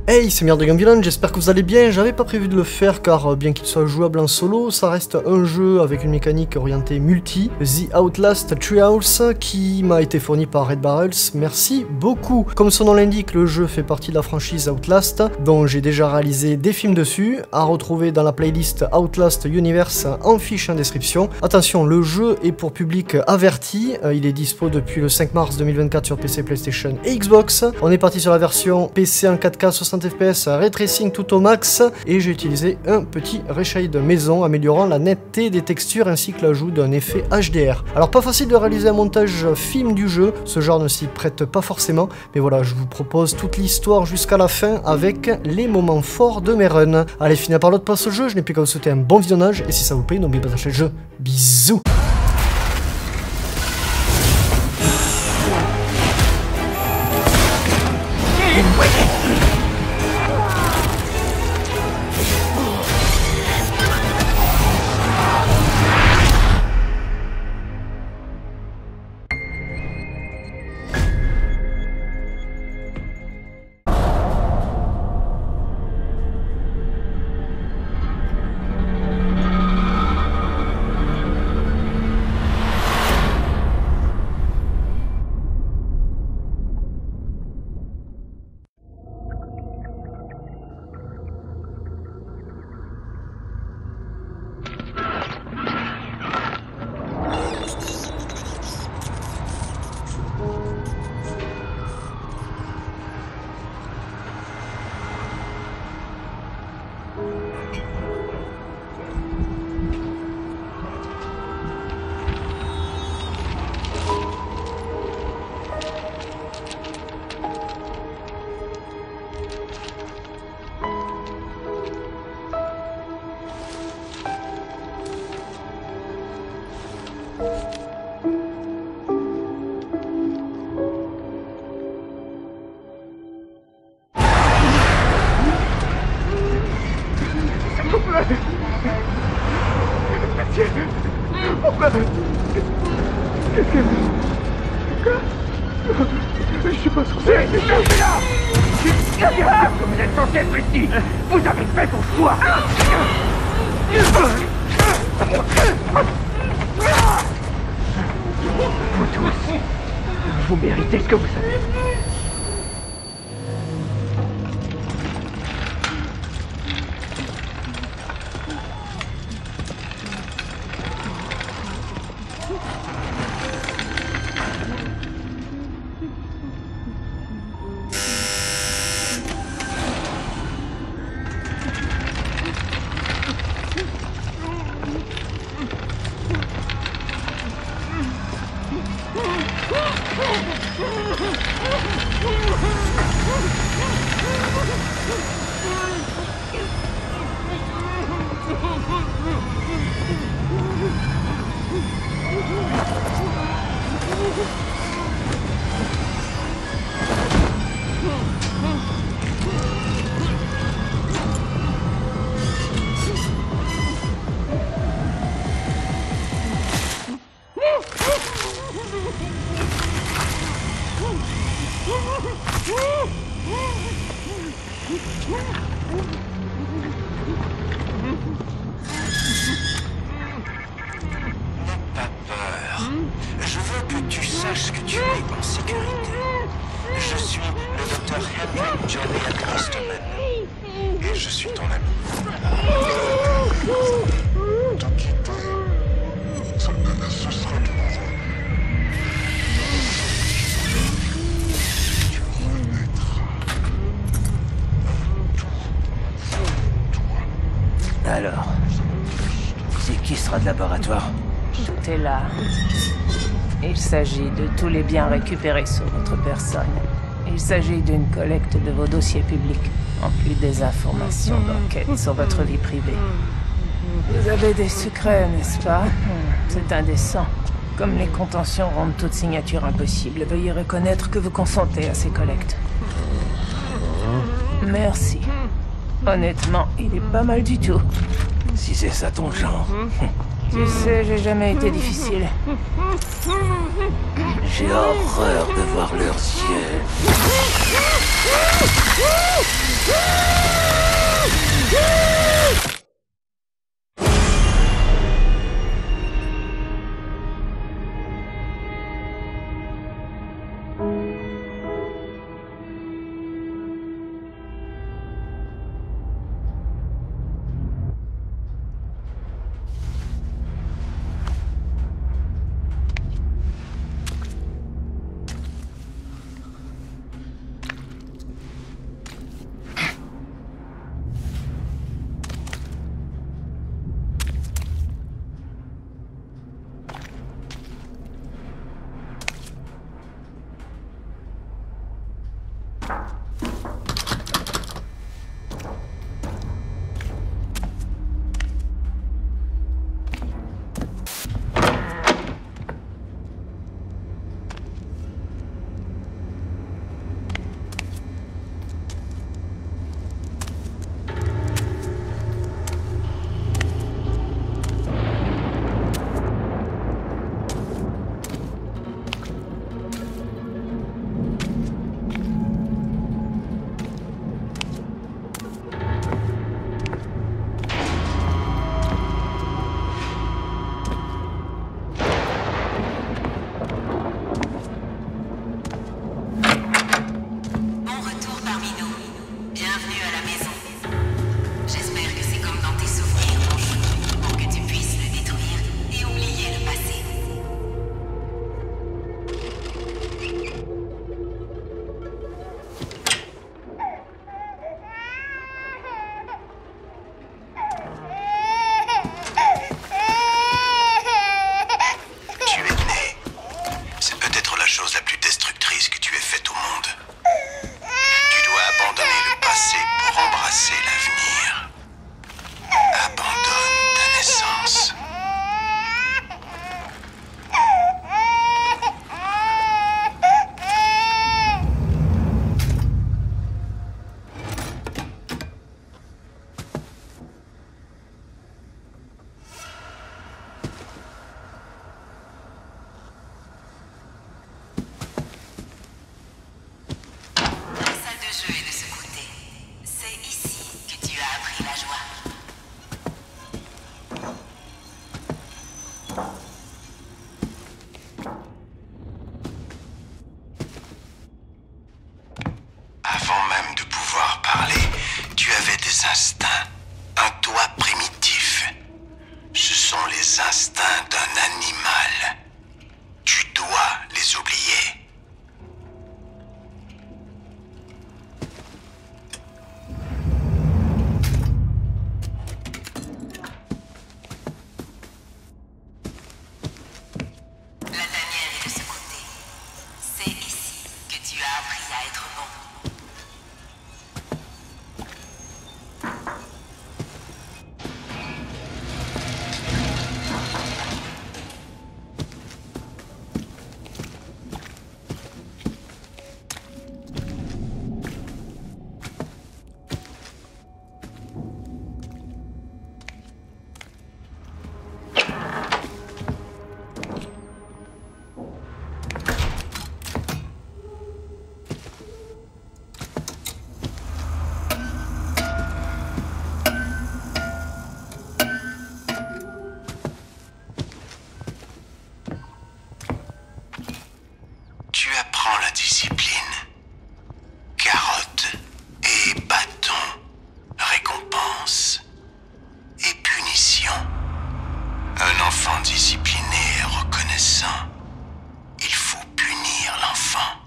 Hey, c'est Merde Game Villain, j'espère que vous allez bien. J'avais pas prévu de le faire car bien qu'il soit jouable en solo, ça reste un jeu avec une mécanique orientée multi, The Outlast Treehouse, qui m'a été fourni par Red Barrels. Merci beaucoup. Comme son nom l'indique, le jeu fait partie de la franchise Outlast, dont j'ai déjà réalisé des films dessus, à retrouver dans la playlist Outlast Universe en fiche en description. Attention, le jeu est pour public averti, il est dispo depuis le 5 mars 2024 sur PC, PlayStation et Xbox. On est parti sur la version PC en 4K 60 FPS, ray tracing tout au max, et j'ai utilisé un petit reshade maison améliorant la netteté des textures ainsi que l'ajout d'un effet HDR. Alors pas facile de réaliser un montage film du jeu, ce genre ne s'y prête pas forcément, mais voilà, je vous propose toute l'histoire jusqu'à la fin avec les moments forts de mes runs. Allez, finir par l'autre passe au jeu, je n'ai plus qu'à vous souhaiter un bon visionnage, et si ça vous plaît, n'oubliez pas d'acheter le jeu. Bisous. Pourquoi? Je suis pas censé... Restez là! Vous êtes censé être ici! Vous avez fait vos choix! Vous tous, vous méritez ce que vous avez. Je veux que tu saches que tu es en sécurité. Je suis le docteur Henry Julian Osterman et je suis ton ami. T'inquiète pas, ce sera tout. Tu renaîtras. Alors, c'est qui sera de laboratoire? Tout est là. Il s'agit de tous les biens récupérés sur votre personne. Il s'agit d'une collecte de vos dossiers publics, en plus des informations d'enquête sur votre vie privée. Vous avez des secrets, n'est-ce pas? C'est indécent. Comme les contentions rendent toute signature impossible, veuillez reconnaître que vous consentez à ces collectes. Merci. Honnêtement, il est pas mal du tout. Si c'est ça ton genre. Tu sais, j'ai jamais été difficile. J'ai horreur de voir leurs yeux. instincts. Un doigt primitif. Ce sont les instincts d'un animal. Tu dois les oublier. La tanière est de ce côté. C'est ici que tu as appris à être bon. Tu apprends la discipline. Carotte et bâton. Récompense et punition. Un enfant discipliné est reconnaissant. Il faut punir l'enfant.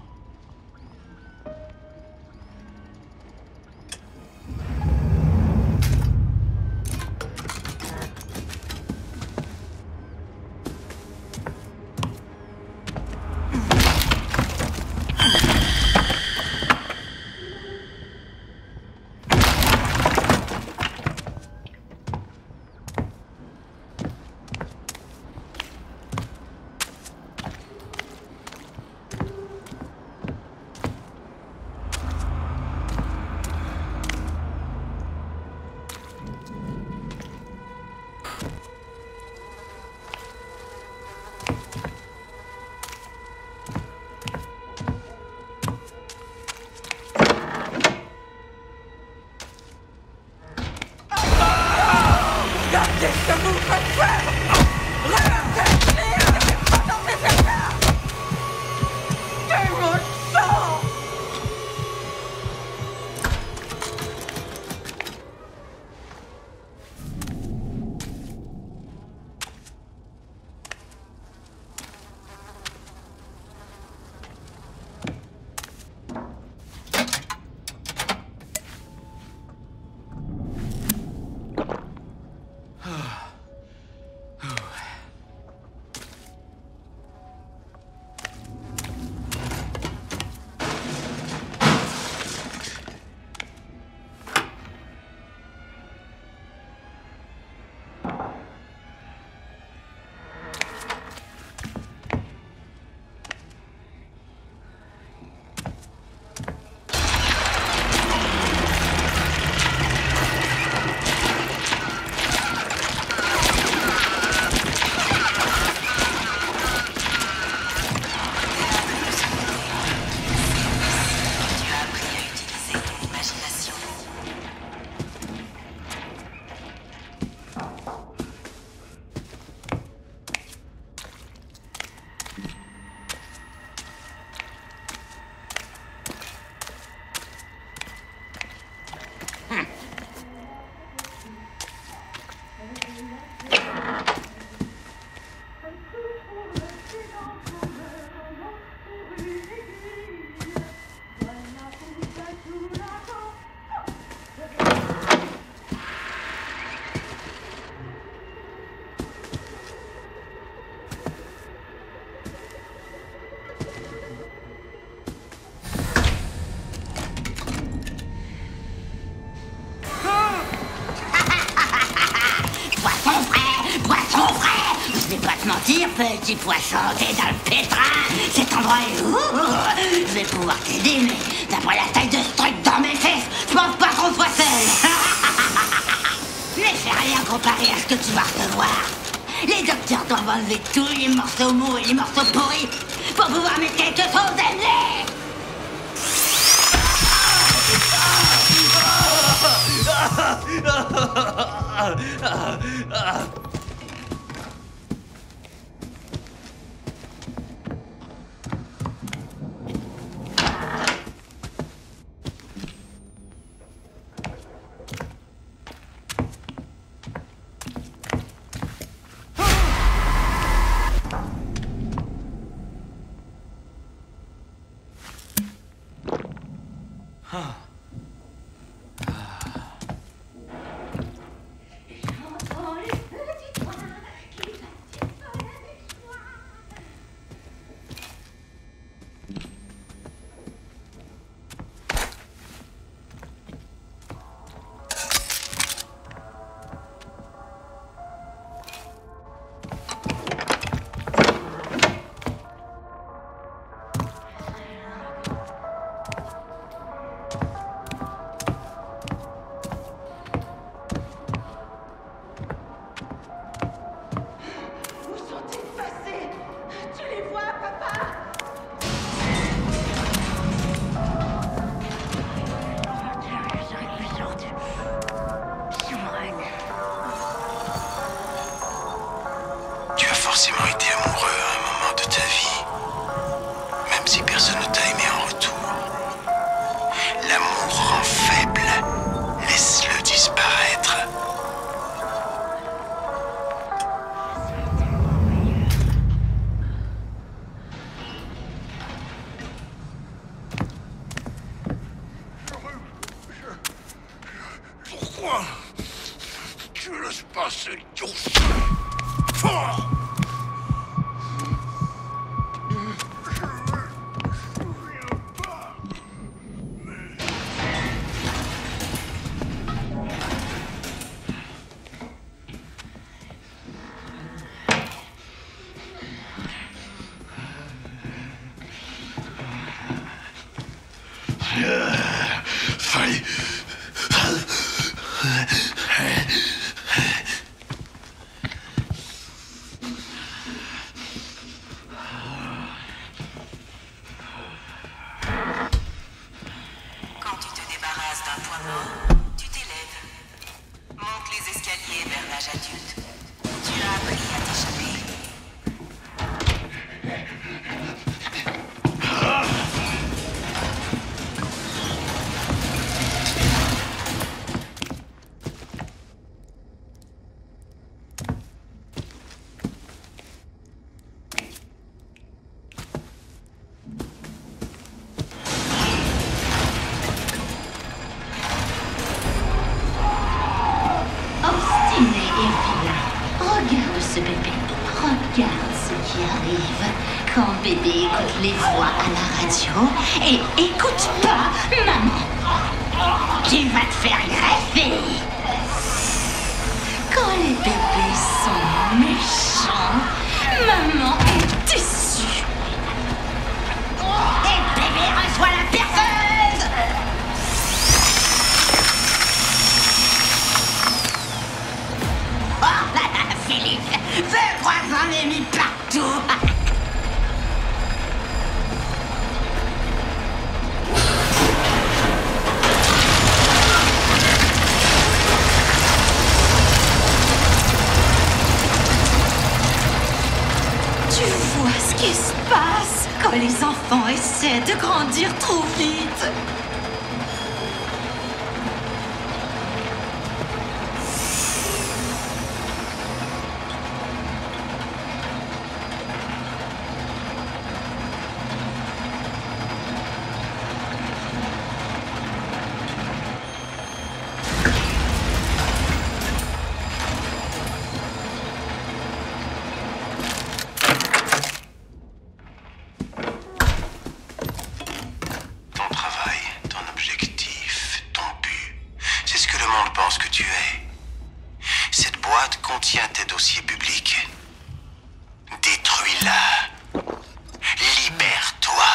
Petit poisson, t'es dans le pétrin. Cet endroit est où? Je vais pouvoir t'aider, mais d'après la taille de ce truc dans mes fesses, je pense pas qu'on soit seul. Mais c'est rien comparé à ce que tu vas recevoir. Les docteurs doivent enlever tous les morceaux mous et les morceaux pourris pour pouvoir mettre quelque chose d'aimé. Tu me laisses passer, idiot. Ce bébé, regarde ce qui arrive quand bébé écoute les voix à la radio et écoute pas maman. Tu vas te faire greffer. Quand les bébés sont méchants, maman est déçue. Et bébé reçoit la perceuse. Oh là là, Philippe, je crois que j'en ai mis partout. Tu vois ce qui se passe quand les enfants essaient de grandir trop vite. Contient tes dossiers publics. Détruis-la. Libère-toi.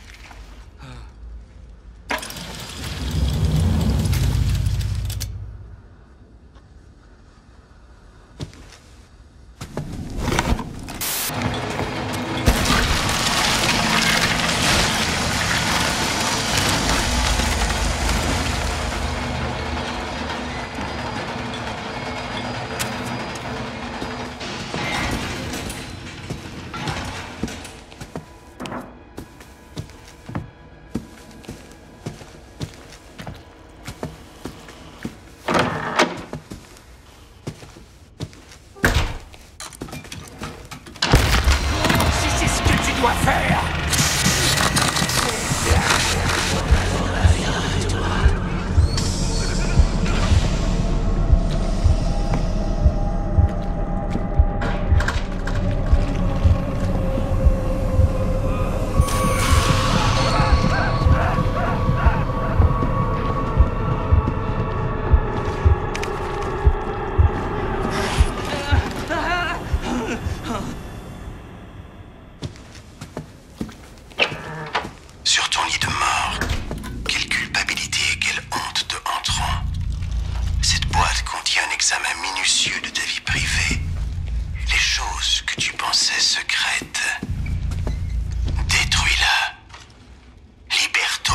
Sur ton lit de mort, quelle culpabilité et quelle honte de entrant. Cette boîte contient un examen minutieux de ta vie privée. Les choses que tu pensais secrètes. Détruis-la. Libère-toi.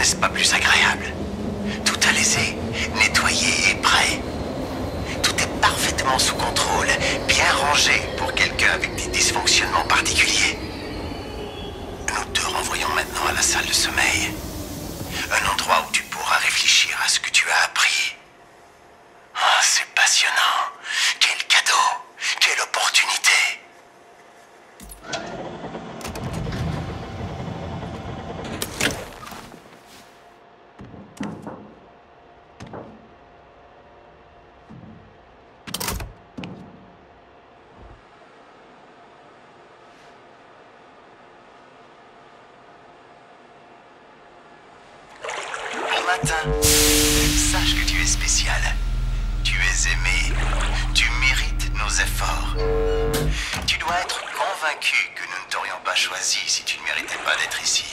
n'est-ce pas plus agréable? Tout alésé, nettoyé et prêt. Tout est parfaitement sous contrôle, bien rangé pour quelqu'un avec des dysfonctionnements particuliers. Nous te renvoyons maintenant à la salle de sommeil. Un endroit où tu pourras réfléchir à ce que tu as appris. Oh, c'est passionnant. Quel cadeau. Quelle opportunité. Sache que tu es spécial. Tu es aimé. Tu mérites nos efforts. Tu dois être convaincu que nous ne t'aurions pas choisi si tu ne méritais pas d'être ici.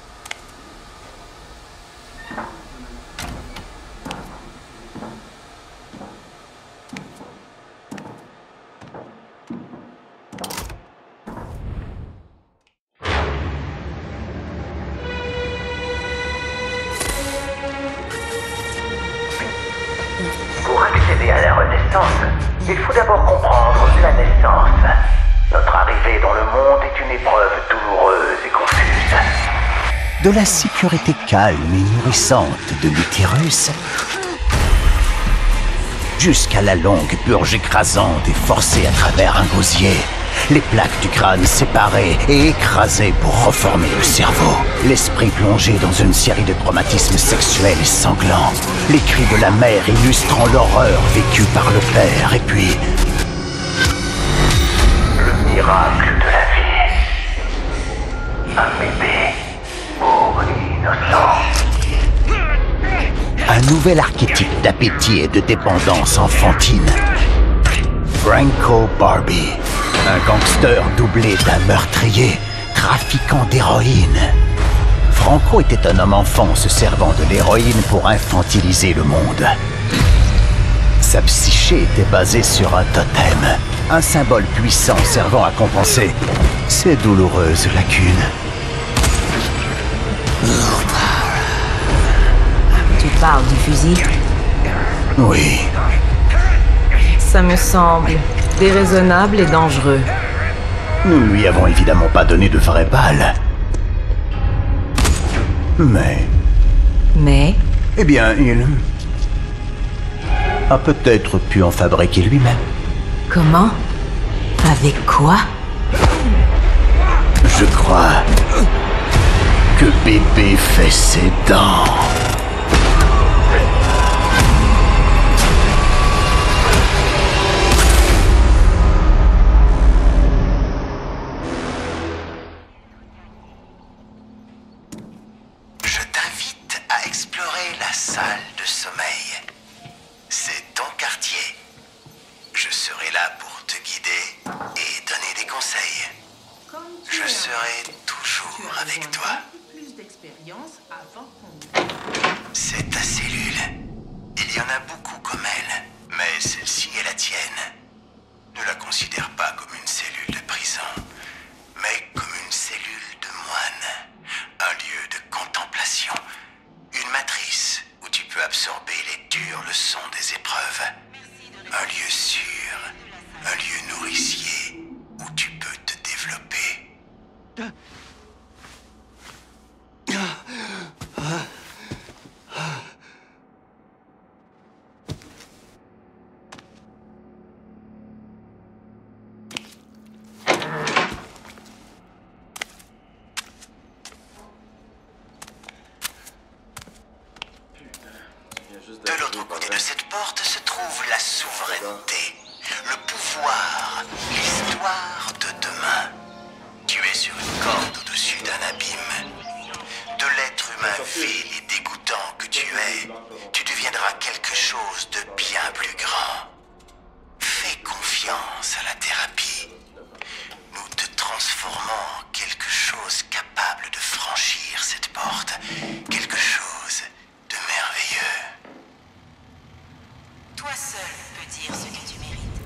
Pour accéder à la Renaissance, il faut d'abord comprendre la naissance. Notre arrivée dans le monde est une épreuve douloureuse et confuse. De la sécurité calme et nourrissante de l'utérus jusqu'à la longue purge écrasante et forcée à travers un gosier. Les plaques du crâne séparées et écrasées pour reformer le cerveau. L'esprit plongé dans une série de traumatismes sexuels et sanglants. Les cris de la mère illustrant l'horreur vécue par le père. Et puis... le miracle de la vie. Un bébé, beau et innocent. un nouvel archétype d'appétit et de dépendance enfantine. Franco Barbie, un gangster doublé d'un meurtrier, trafiquant d'héroïne. Franco était un homme enfant se servant de l'héroïne pour infantiliser le monde. Sa psyché était basée sur un totem, un symbole puissant servant à compenser ses douloureuses lacunes. Tu parles du fusil? Oui. Ça me semble déraisonnable et dangereux. Nous ne lui avons évidemment pas donné de vraies balles. Mais... Eh bien, il... a peut-être pu en fabriquer lui-même. Comment? Avec quoi? Je crois que bébé fait ses dents. Je t'invite à explorer la salle de sommeil. C'est ton quartier. Je serai là pour te guider et donner des conseils. Je serai toujours avec toi. C'est ta cellule. Il y en a beaucoup comme elle, mais celle-ci est la tienne. Ne la considère pas comme une cellule de prison, mais comme une cellule de moine. Un lieu de contemplation. Une matrice où tu peux absorber les dures leçons des épreuves. Un lieu sûr, un lieu nourricier où tu peux te développer. De l'autre côté de cette porte se trouve la souveraineté, le pouvoir, l'histoire de demain. Tu es sur une corde au-dessus d'un abîme. De l'être humain vil et dégoûtant que tu es, tu deviendras quelque chose de bien plus grand. Fais confiance à la thérapie. Nous te transformons en quelque chose capable de franchir cette porte, quelque chose de merveilleux. Toi seul peux dire ce que tu mérites.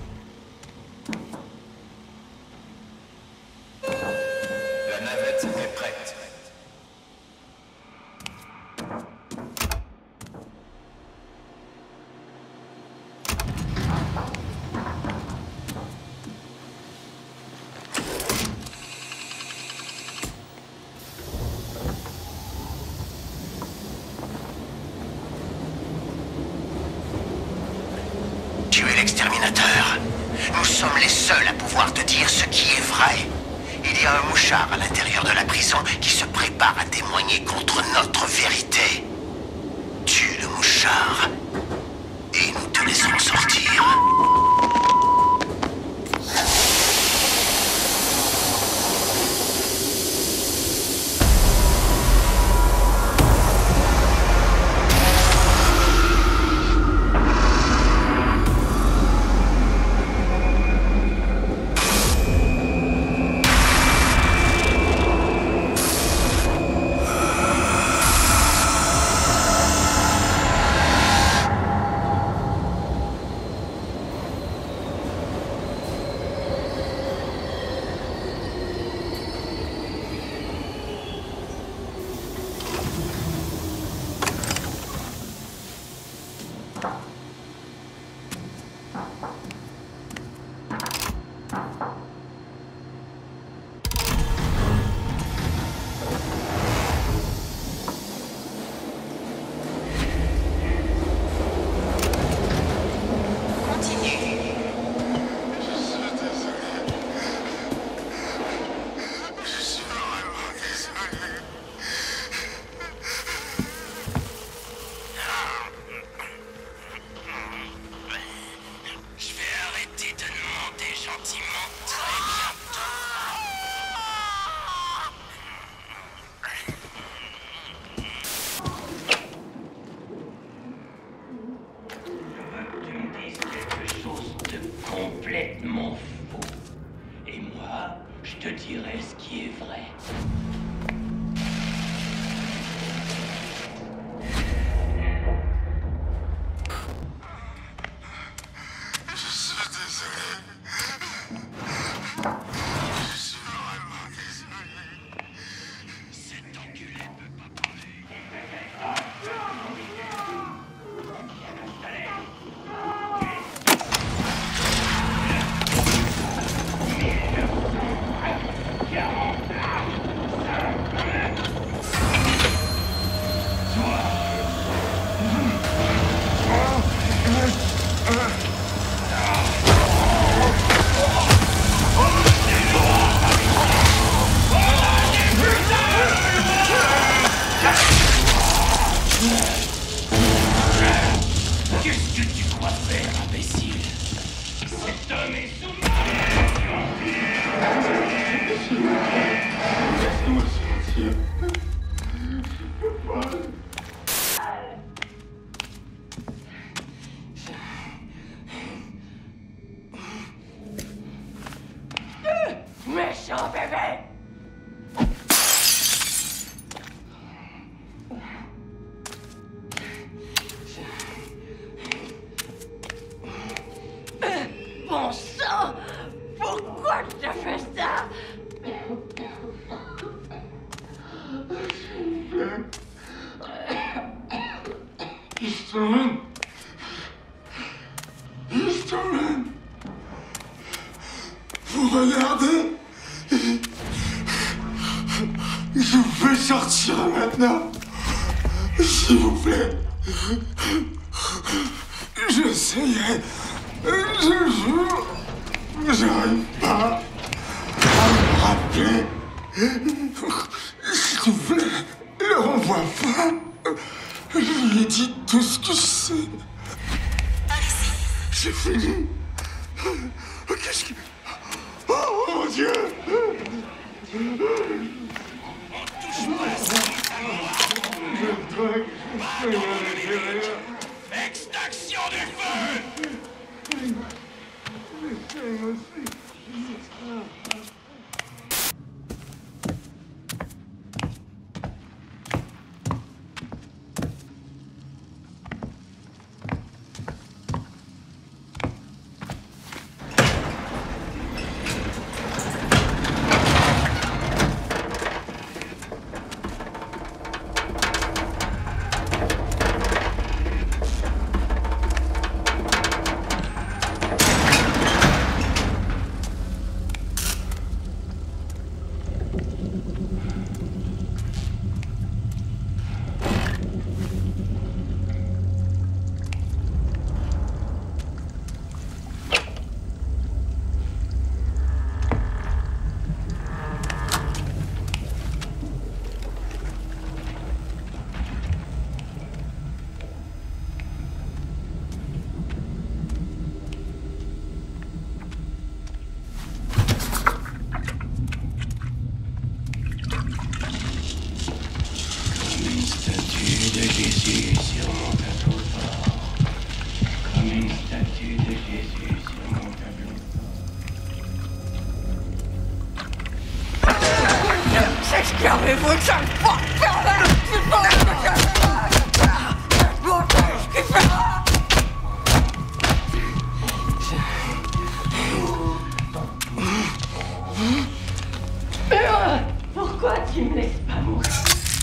La navette est prête. docteur. Nous sommes les seuls à pouvoir te dire ce qui est vrai. Il y a un mouchard à l'intérieur de la prison qui se prépare à témoigner contre notre vérité. Tue le mouchard et nous te laisserons sortir. Complètement faux. Et moi, je te dirai ce qui est vrai. Je suis désolé. Je suis vraiment désolé. Cet enculé peut pas parler. Qu'est-ce que tu crois faire, imbécile? Cet homme est sous Laisse-moi sortir. Je peux pas. méchant bébé! Bon sang! Pourquoi tu as fait ça? Historien! Historien! Vous regardez? Je vous fais sortir maintenant. S'il vous plaît. J'essayais. Je jure. J'arrive pas à me rappeler. S'il vous plaît, le renvoie pas. Je lui ai dit tout ce que je sais. J'ai fini. Qu'est-ce que... Oh mon Dieu! Extinction du feu! Fermez-vous, sale porte! Pourquoi tu me laisses pas mourir?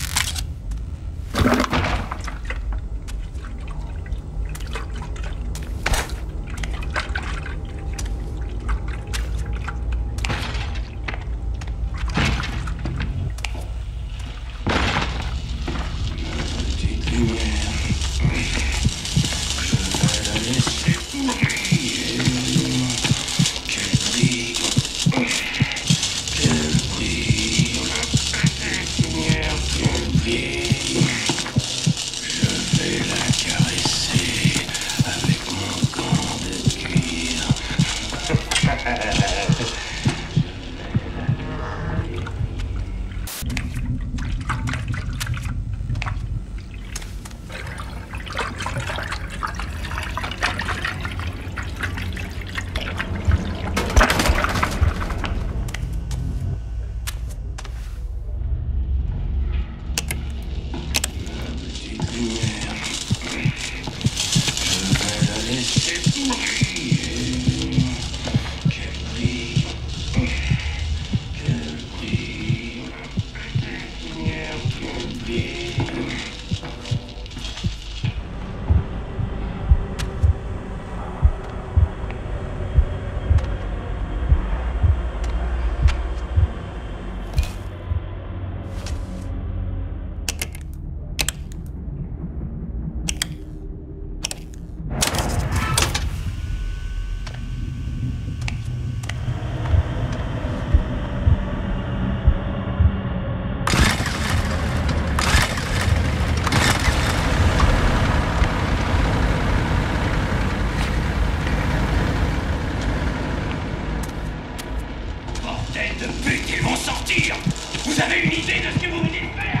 Vous avez une idée de ce que vous venez de faire?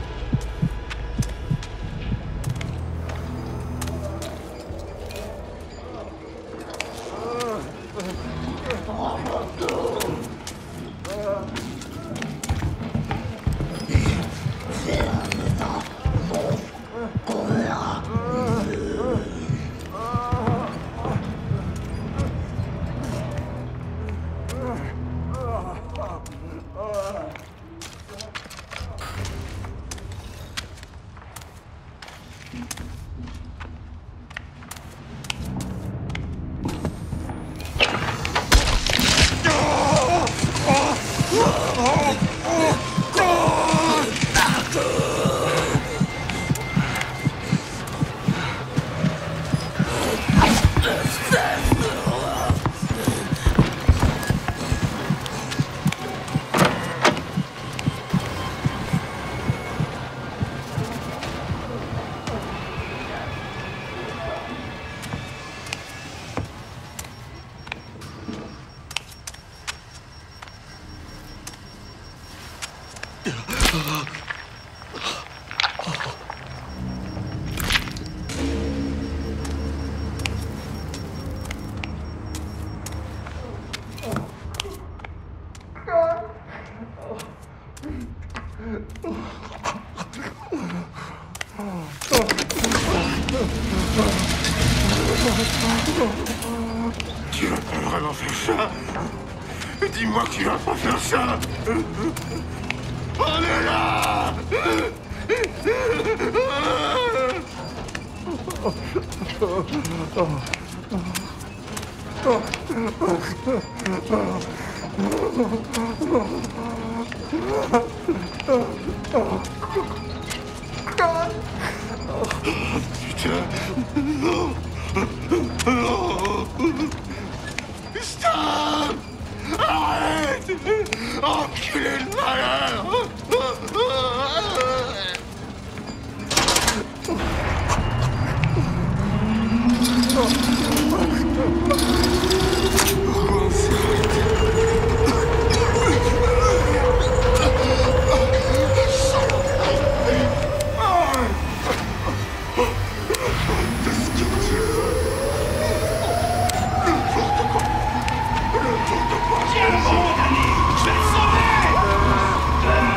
Tu vas pas vraiment faire ça? Dis-moi que tu vas pas faire ça! On est là! Putain! Stop! Arrête! Enculé de malheur! Tiens bon, Danny! Je vais le sauver!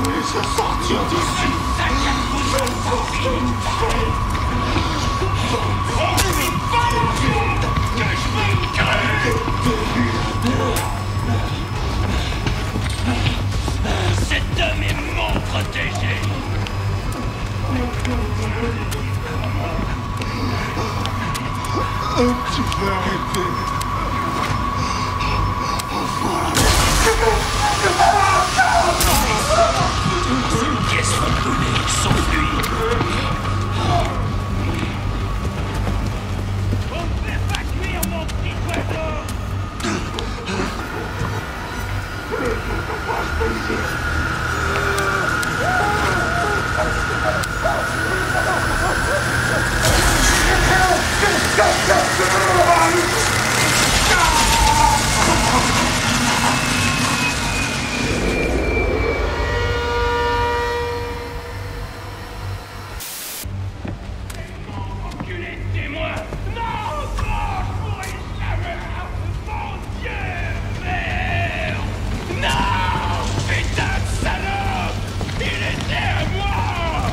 laisse sortir d'ici. Cet homme est mon protégé. Tu peux arrêter. Ces pièces vont brûler, sauf lui. On ne fait pas cuire mon petit oiseau. Enculé de témoin. Non, je pourrais jamais. Mon Dieu, merde. Non, putain de salope. Il était à moi.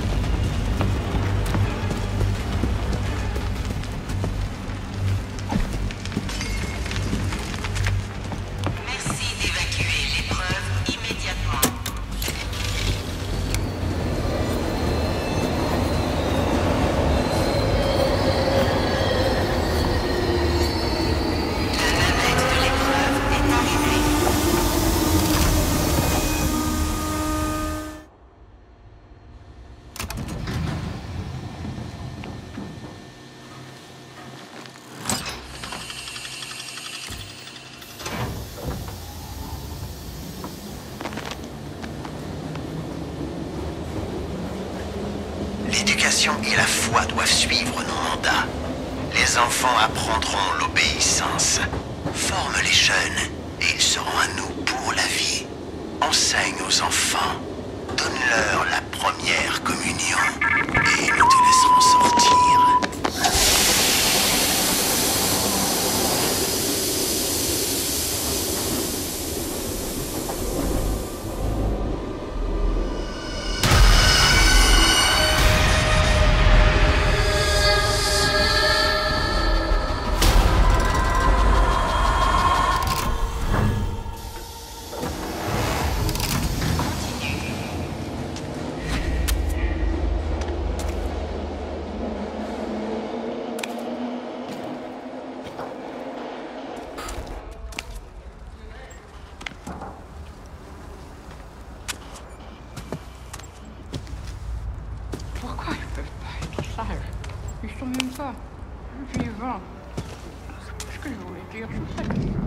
Merci d'évacuer l'épreuve immédiatement. La navette de l'épreuve est arrivée. L'éducation et la foi doivent suivre nos mandats. Les enfants apprendront l'obéissance. Forme les jeunes et ils seront à nous pour la vie. Enseigne aux enfants. Donne-leur la première communion et nous te laisserons sortir. Pourquoi ils peuvent pas être sages? Ils sont même pas vivants. Ce que je voulais dire, je sais que...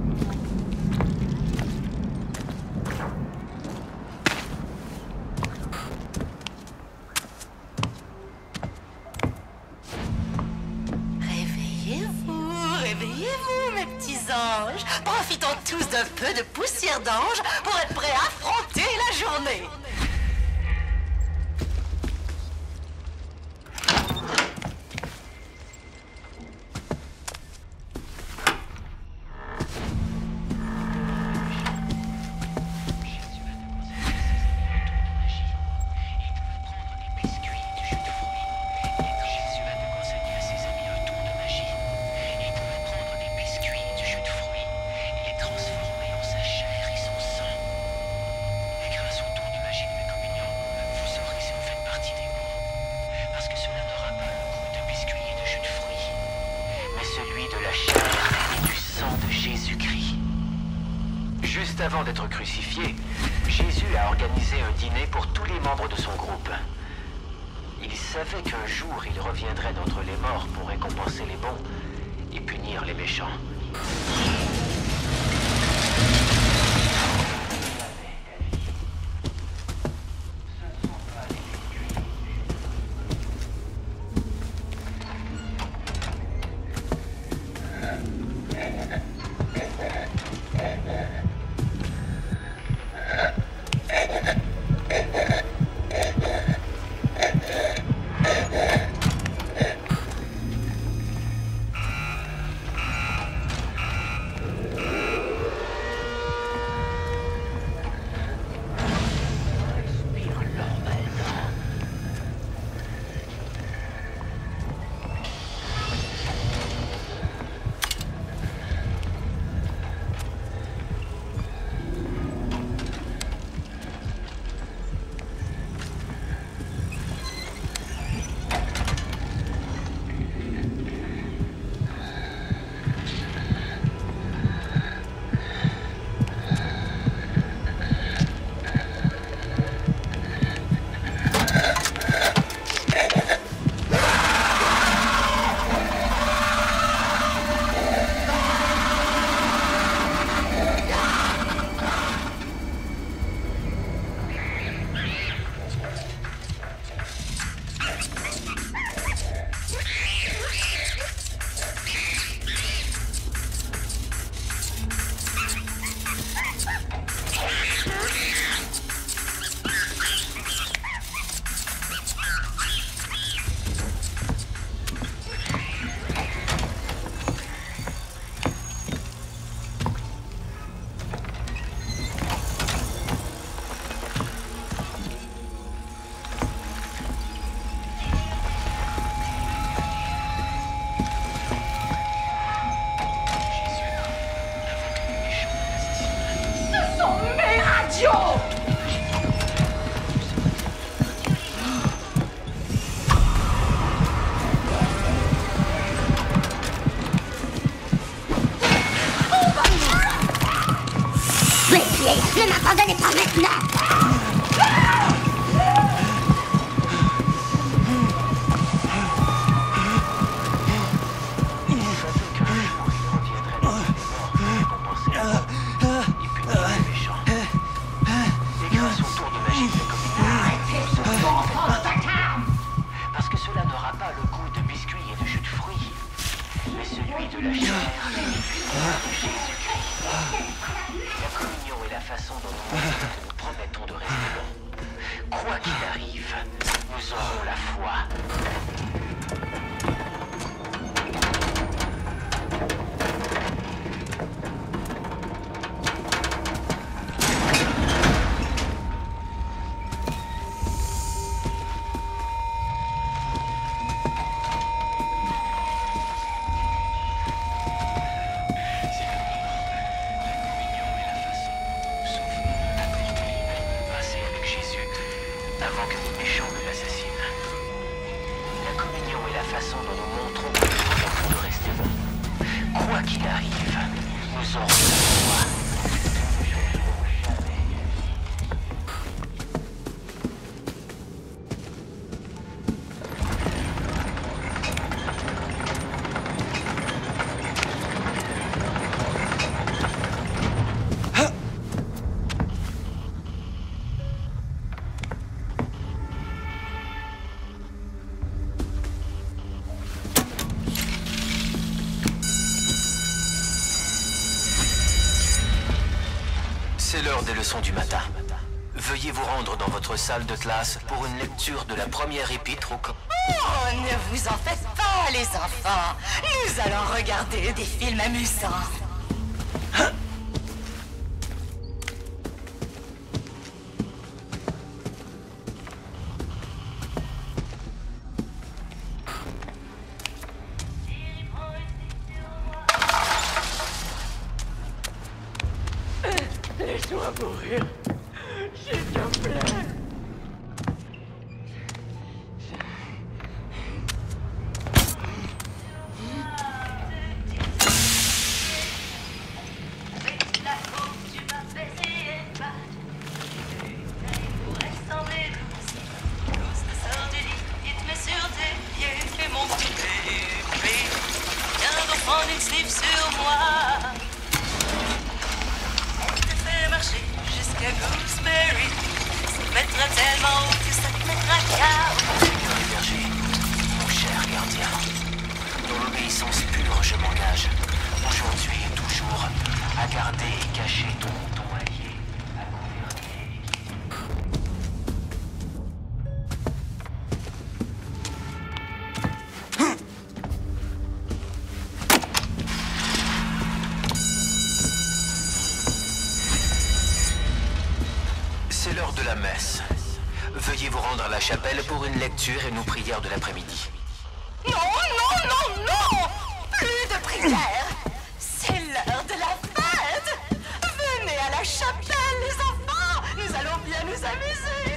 Réveillez-vous, mes petits anges. Profitons tous d'un peu de poussière d'ange pour être prêts à affronter la journée. Juste avant d'être crucifié, Jésus a organisé un dîner pour tous les membres de son groupe. Il savait qu'un jour il reviendrait d'entre les morts pour récompenser les bons et punir les méchants. de la chair de Jésus-Christ. La communion est la façon dont nous promettons de rester bons. Quoi qu'il arrive, nous aurons la foi. C'est l'heure des leçons du matin. Veuillez vous rendre dans votre salle de classe pour une lecture de la première épître au Oh, ne vous en faites pas, les enfants. Nous allons regarder des films amusants. Laisse-moi mourir, s'il te plaît. La faute, tu m'as baisé et pas. Pour ressembler douce. Lorsque sort du lit, il te met sur tes pieds. Fais mon petit bébé. Viens donc prendre une sniff sur moi. Marcher jusqu'à Gooseberry. Ça te mettra tellement haut que ça te mettra KO. Seigneur et berger, mon cher gardien, dans l'obéissance pure je m'engage, aujourd'hui et toujours, à garder et cacher ton allié, à gouverner. C'est l'heure de la messe. Veuillez vous rendre à la chapelle pour une lecture et nos prières de l'après-midi. Non, non, non, non! Plus de prière! C'est l'heure de la fête! Venez à la chapelle, les enfants! Nous allons bien nous amuser!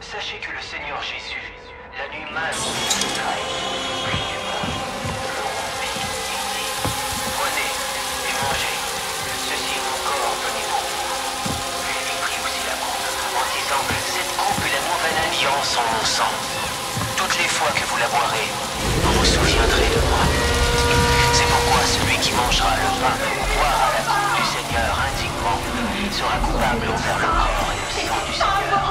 Sachez que le Seigneur Jésus, la nuit même où vous trahi, prit du pain, le rompit et dit, prenez et mangez, ceci est mon corps donné pour vous. Puis il prit aussi la coupe en disant, cette coupe est la nouvelle alliance en mon sang. Toutes les fois que vous la boirez, vous vous souviendrez de moi. C'est pourquoi celui qui mangera le pain ou boira la coupe du Seigneur indignement sera coupable envers le corps et le sang du Seigneur.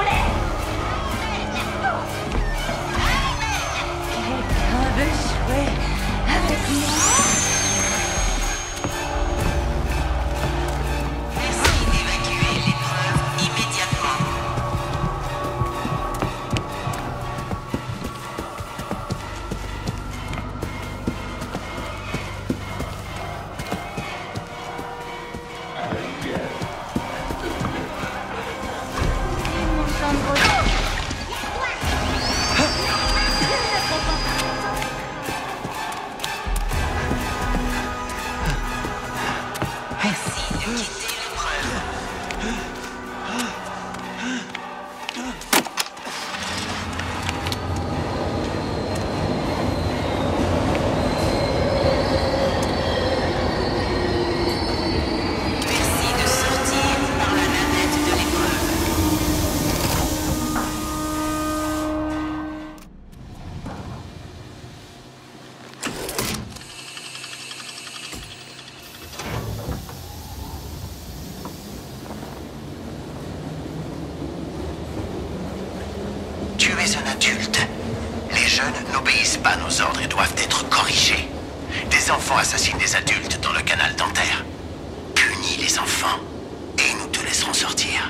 Tu es un adulte. Les jeunes n'obéissent pas à nos ordres et doivent être corrigés. Des enfants assassinent des adultes dans le canal dentaire. Punis les enfants et nous te laisserons sortir.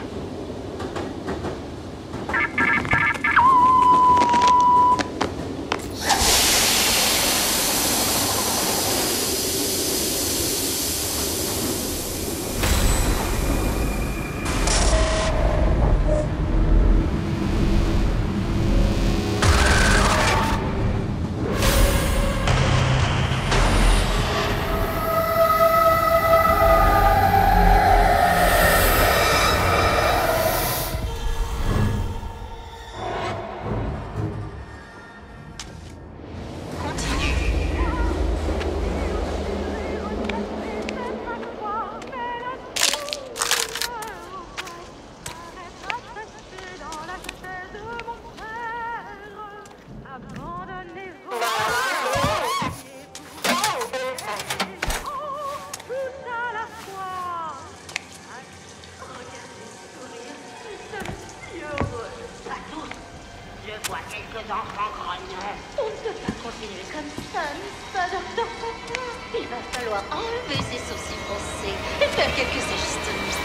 Quelques enfants grognons. On ne peut pas continuer comme ça, n'est-ce pas, docteur? Il va falloir enlever ses sourcils froncés et faire quelques ajustements.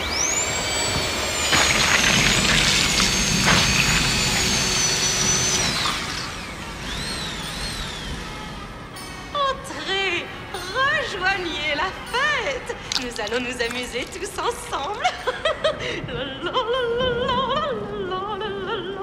Entrez, rejoignez la fête. Nous allons nous amuser tous ensemble. La, la, la, la, la, la, la, la, la.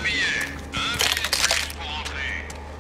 billet. Un billet de plus pour entrer.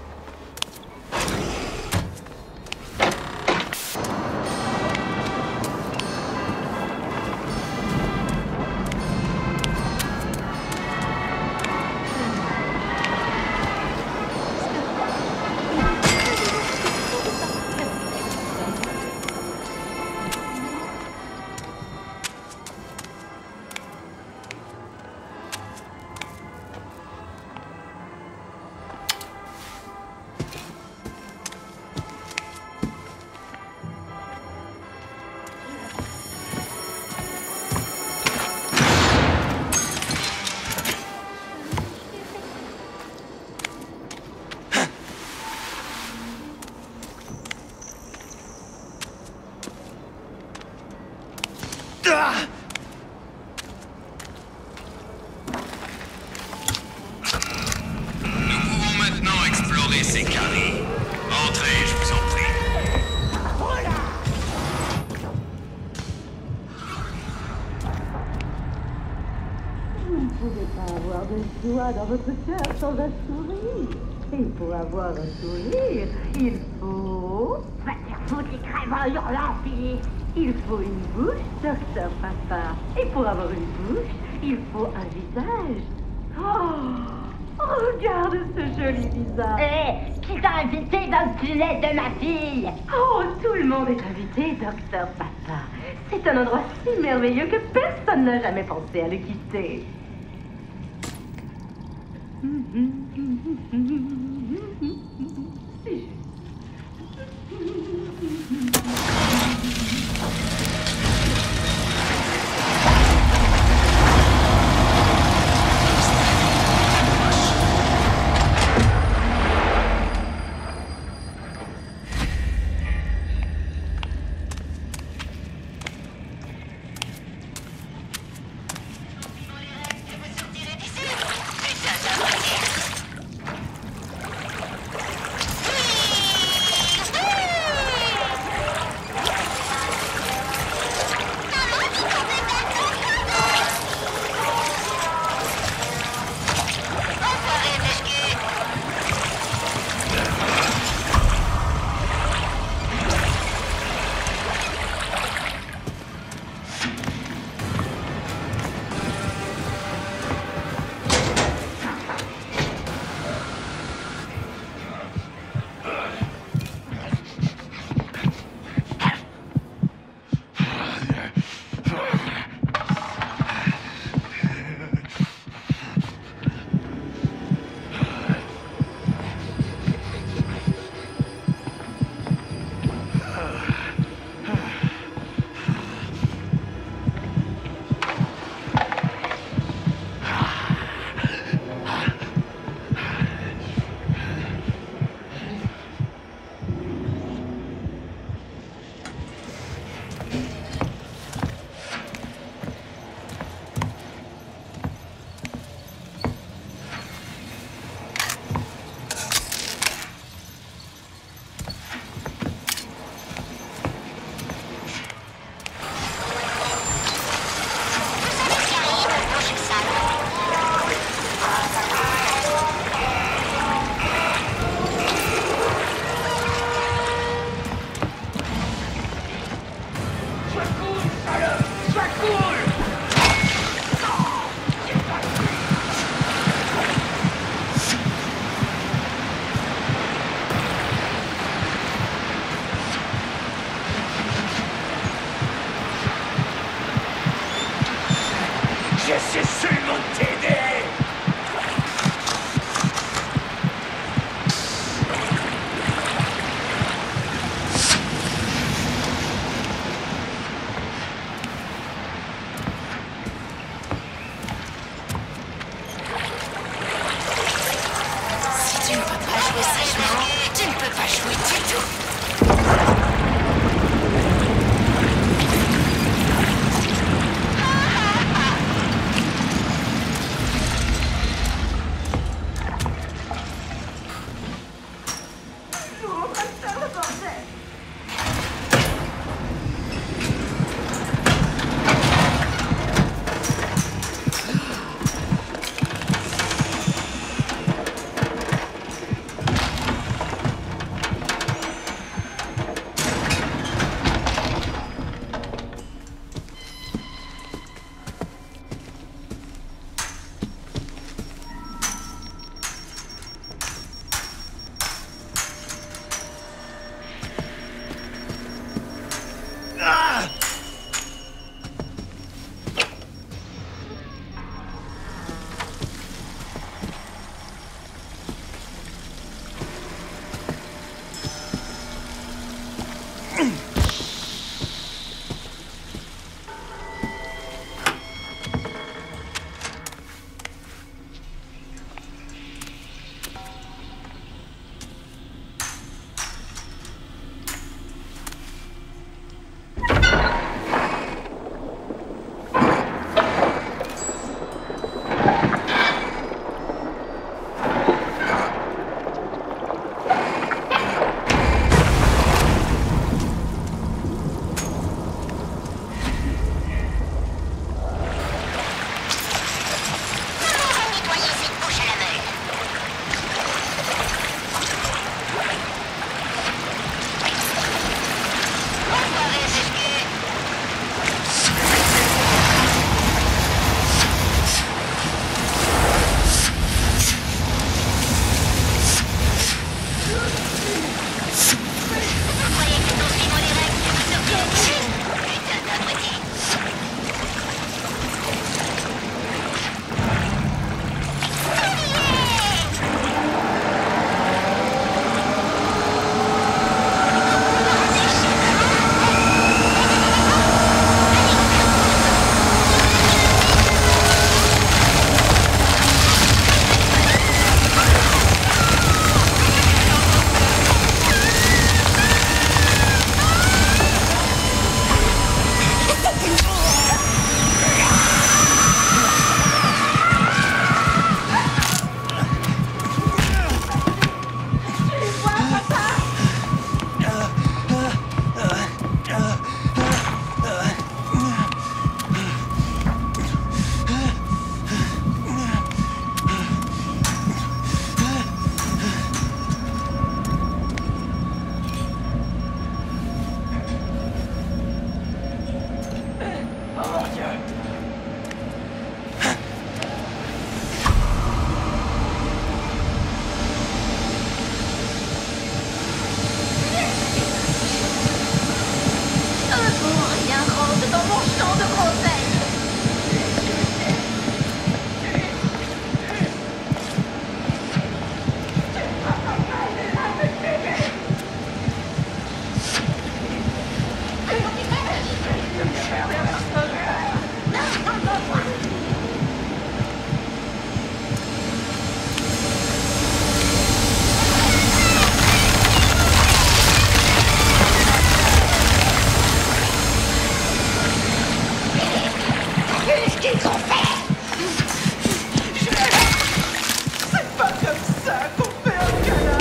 Nous pouvons maintenant explorer ces carrés. Entrez, je vous en prie. Vous ne pouvez pas avoir de joie dans votre cœur sans un sourire. Et pour avoir un sourire, il faut... Va te faire foutre les crèves en hurlant, Philippe. Il faut une bouche, docteur Papa. Et pour avoir une bouche, il faut un visage. Oh, regarde ce joli visage. Hé, qui t'a invité dans le tunnel de ma fille? Oh, tout le monde est invité, docteur Papa. C'est un endroit si merveilleux que personne n'a jamais pensé à le quitter. C'est juste. Je suis seulement t'aider. Si tu ne peux pas jouer sagement, tu ne peux pas jouer du tout. qu'on fait. C'est pas comme ça qu'on fait un câlin.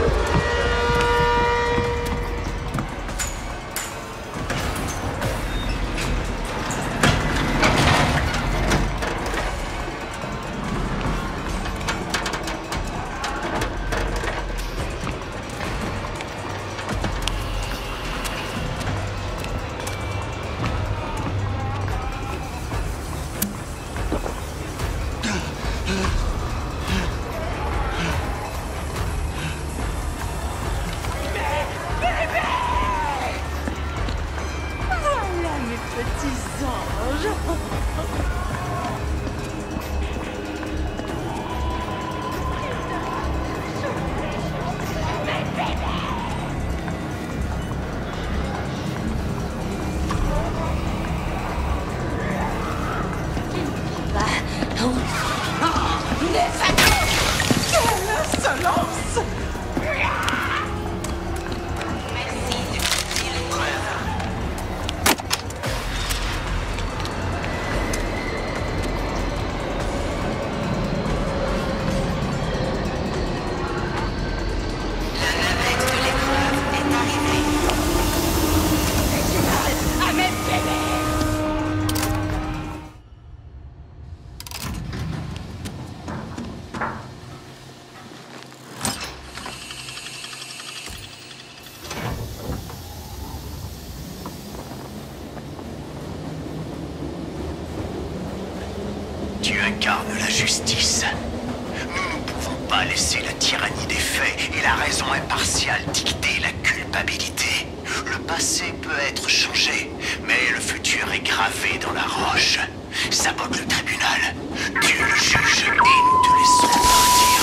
Tu incarnes la justice. Nous ne pouvons pas laisser la tyrannie des faits et la raison impartiale dicter la culpabilité. Le passé peut être changé, mais le futur est gravé dans la roche. Sabote le tribunal, tue le juge et nous te laissons partir.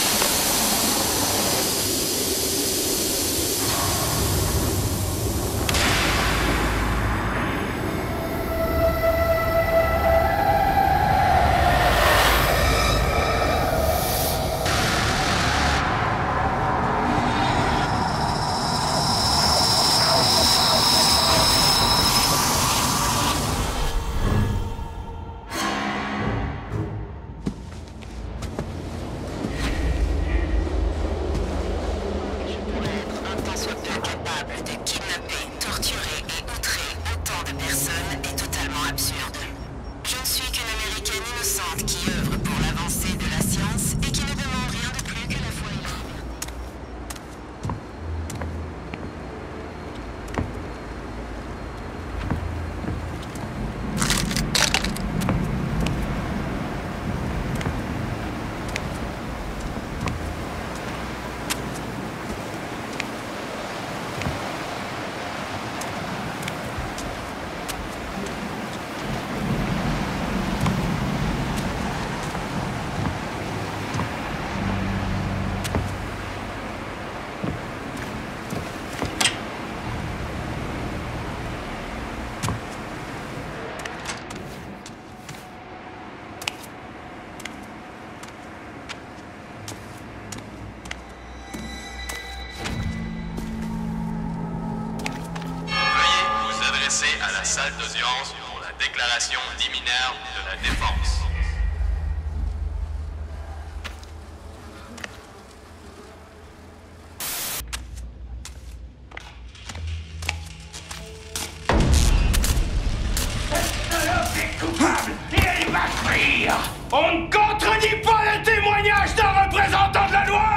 À la salle d'audience pour la déclaration liminaire de la défense. L'homme est coupable et il va fuir. On ne contredit pas le témoignage d'un représentant de la loi.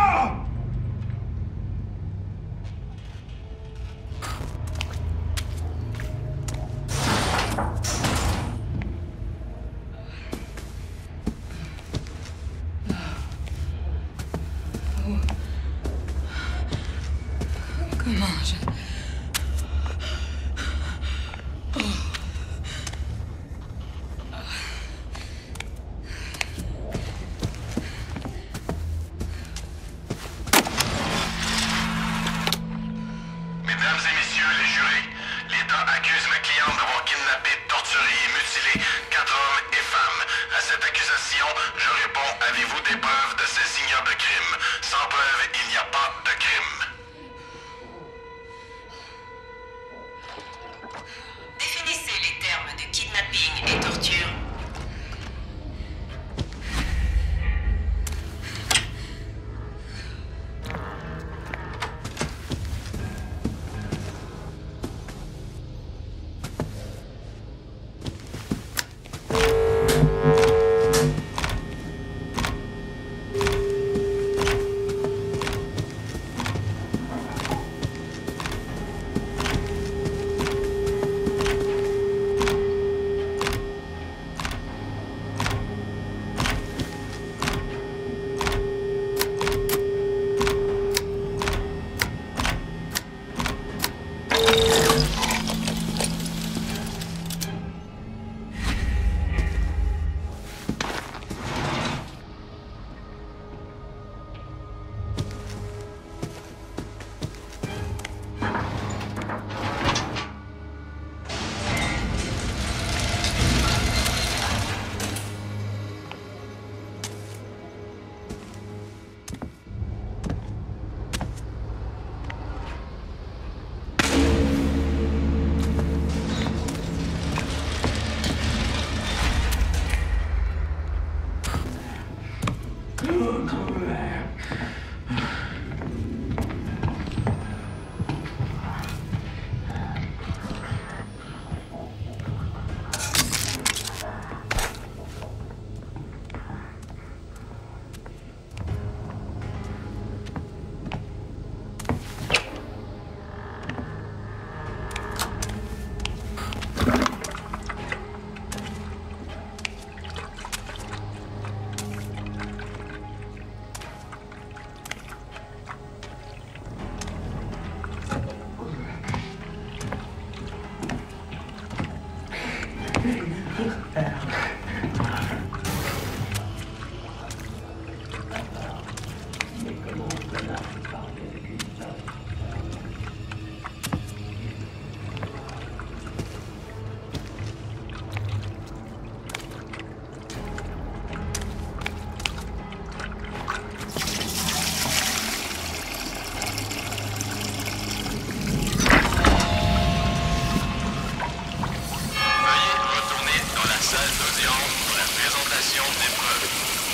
d'épreuve.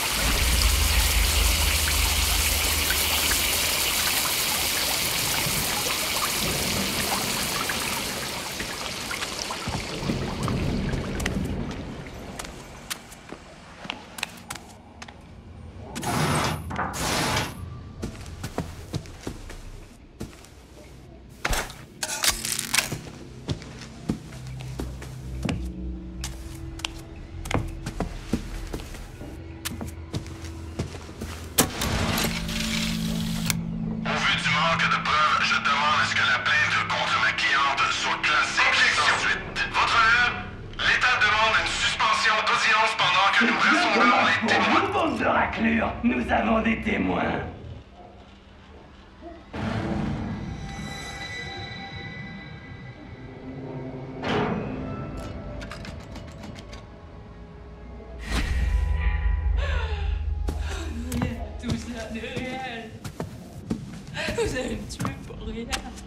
Nous avons des témoins. Tout ça n'est réel. Vous allez me tuer pour rien.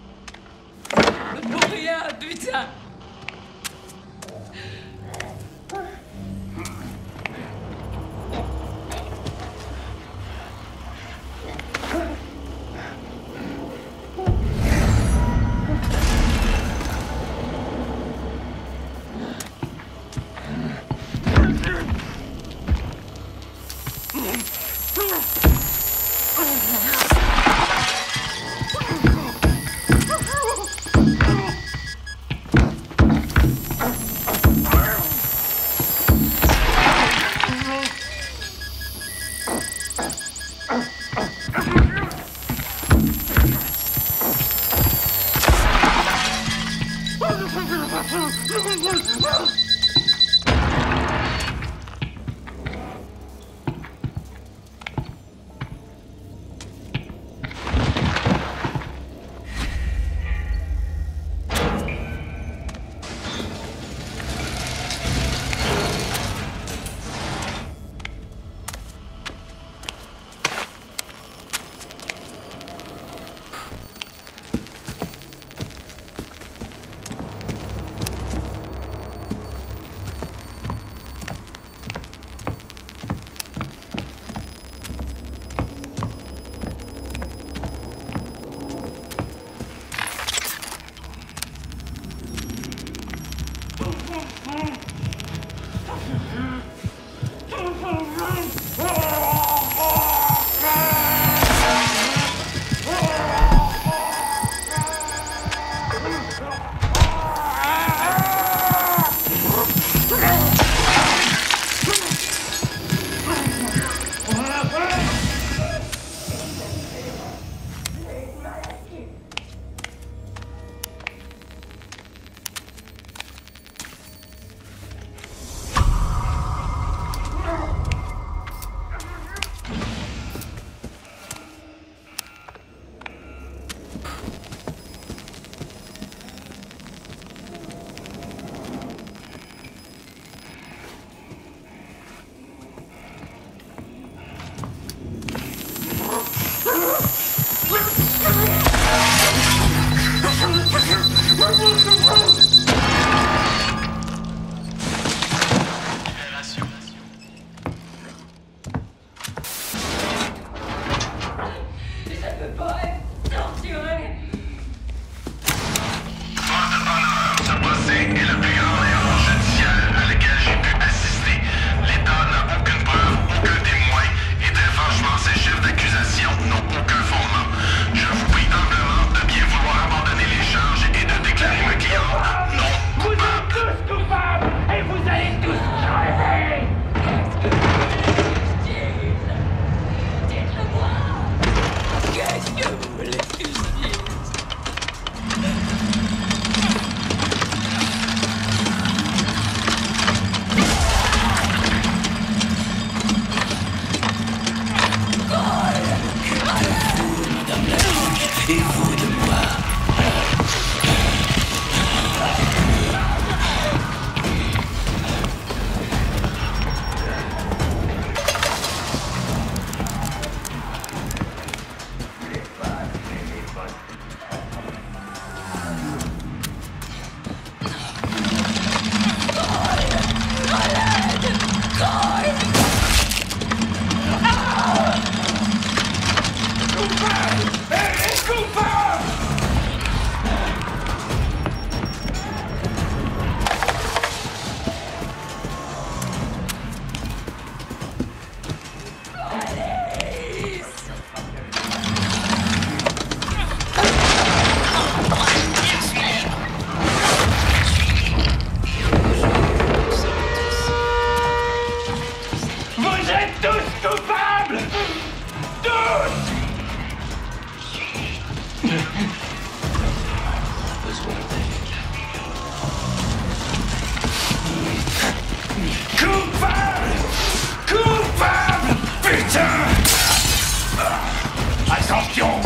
Pour rien, putain.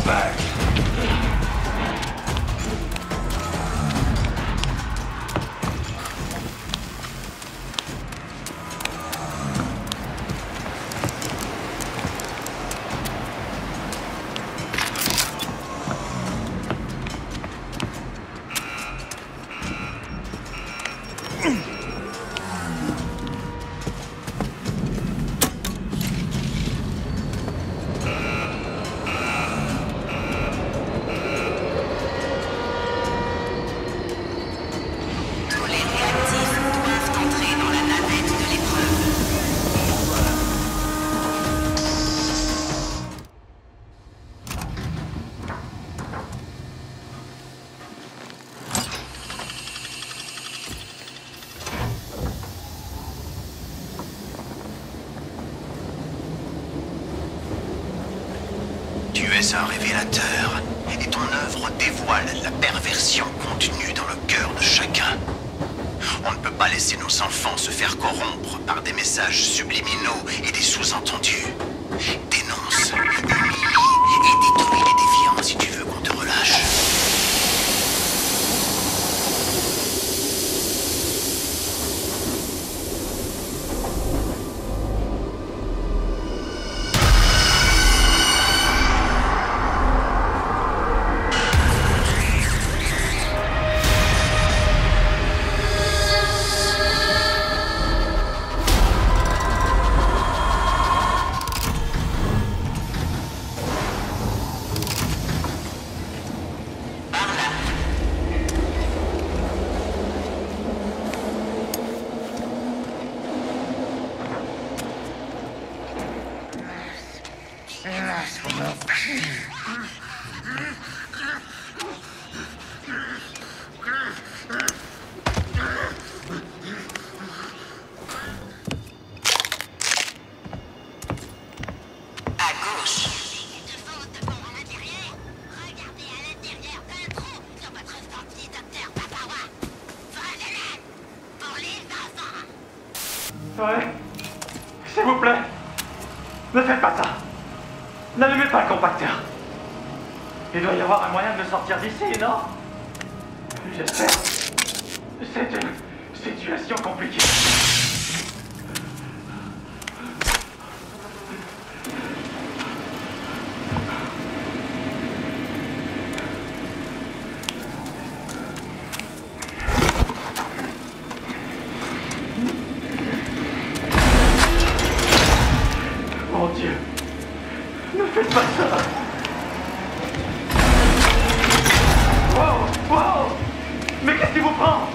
back. Tu es un révélateur, et ton œuvre dévoile la perversion contenue dans le cœur de chacun. On ne peut pas laisser nos enfants se faire corrompre par des messages subliminaux et des sous-entendus. Dénonce, humilie et détruis les déviants si tu veux qu'on te relâche. Ouais. S'il vous plaît. Ne faites pas ça. N'allumez pas le compacteur. Il doit y avoir un moyen de me sortir d'ici, non? J'espère. C'est une situation compliquée. Mon Dieu. Ne faites pas ça. Wow, wow. Mais qu'est-ce qui vous prend?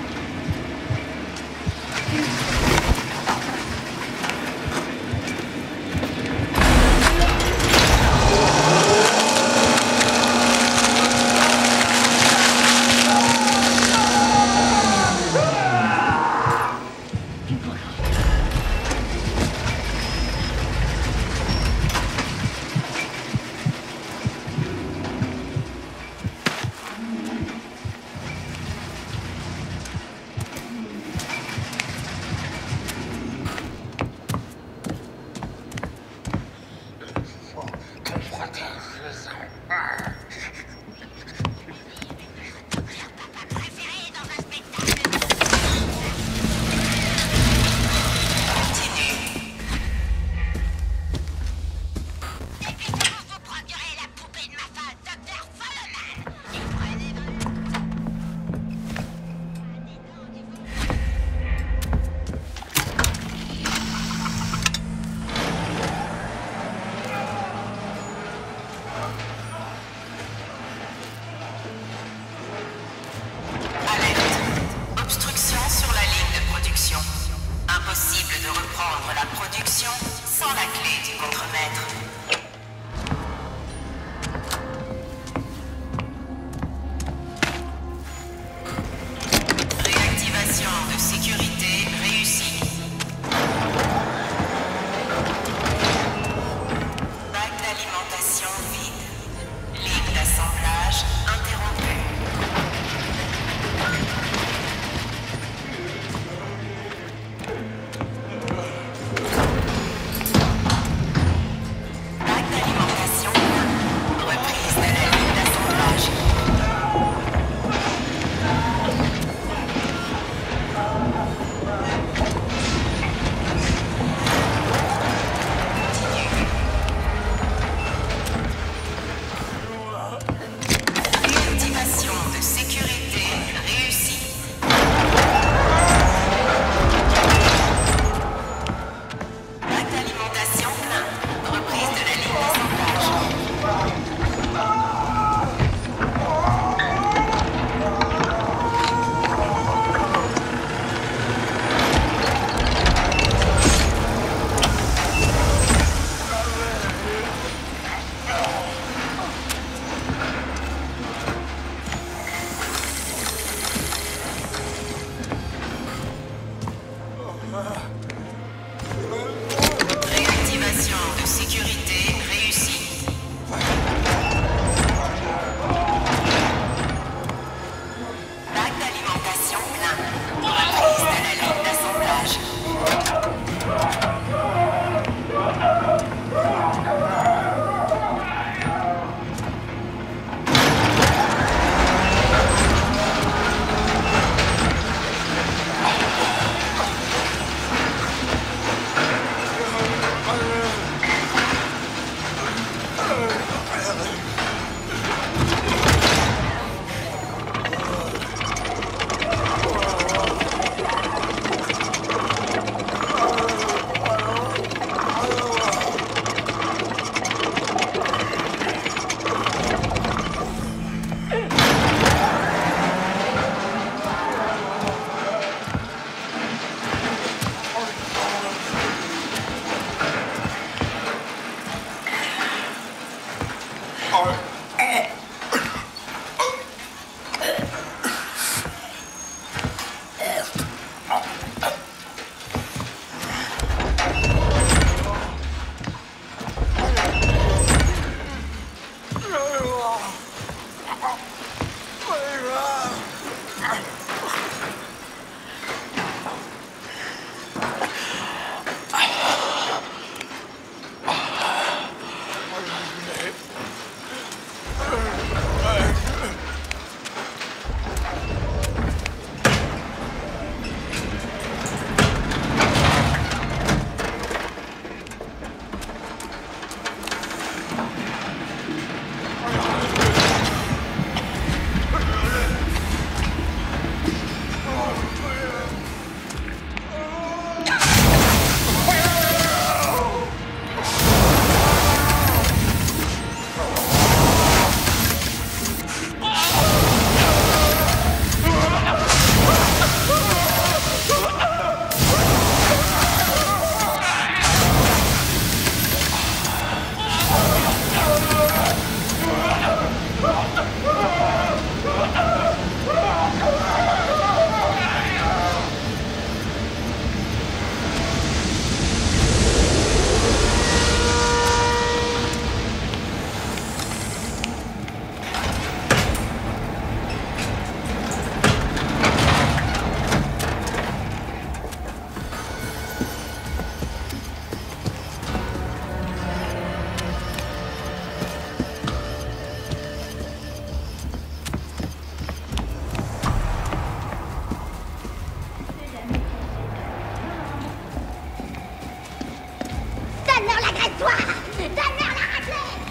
toi! Donne-leur la raclée!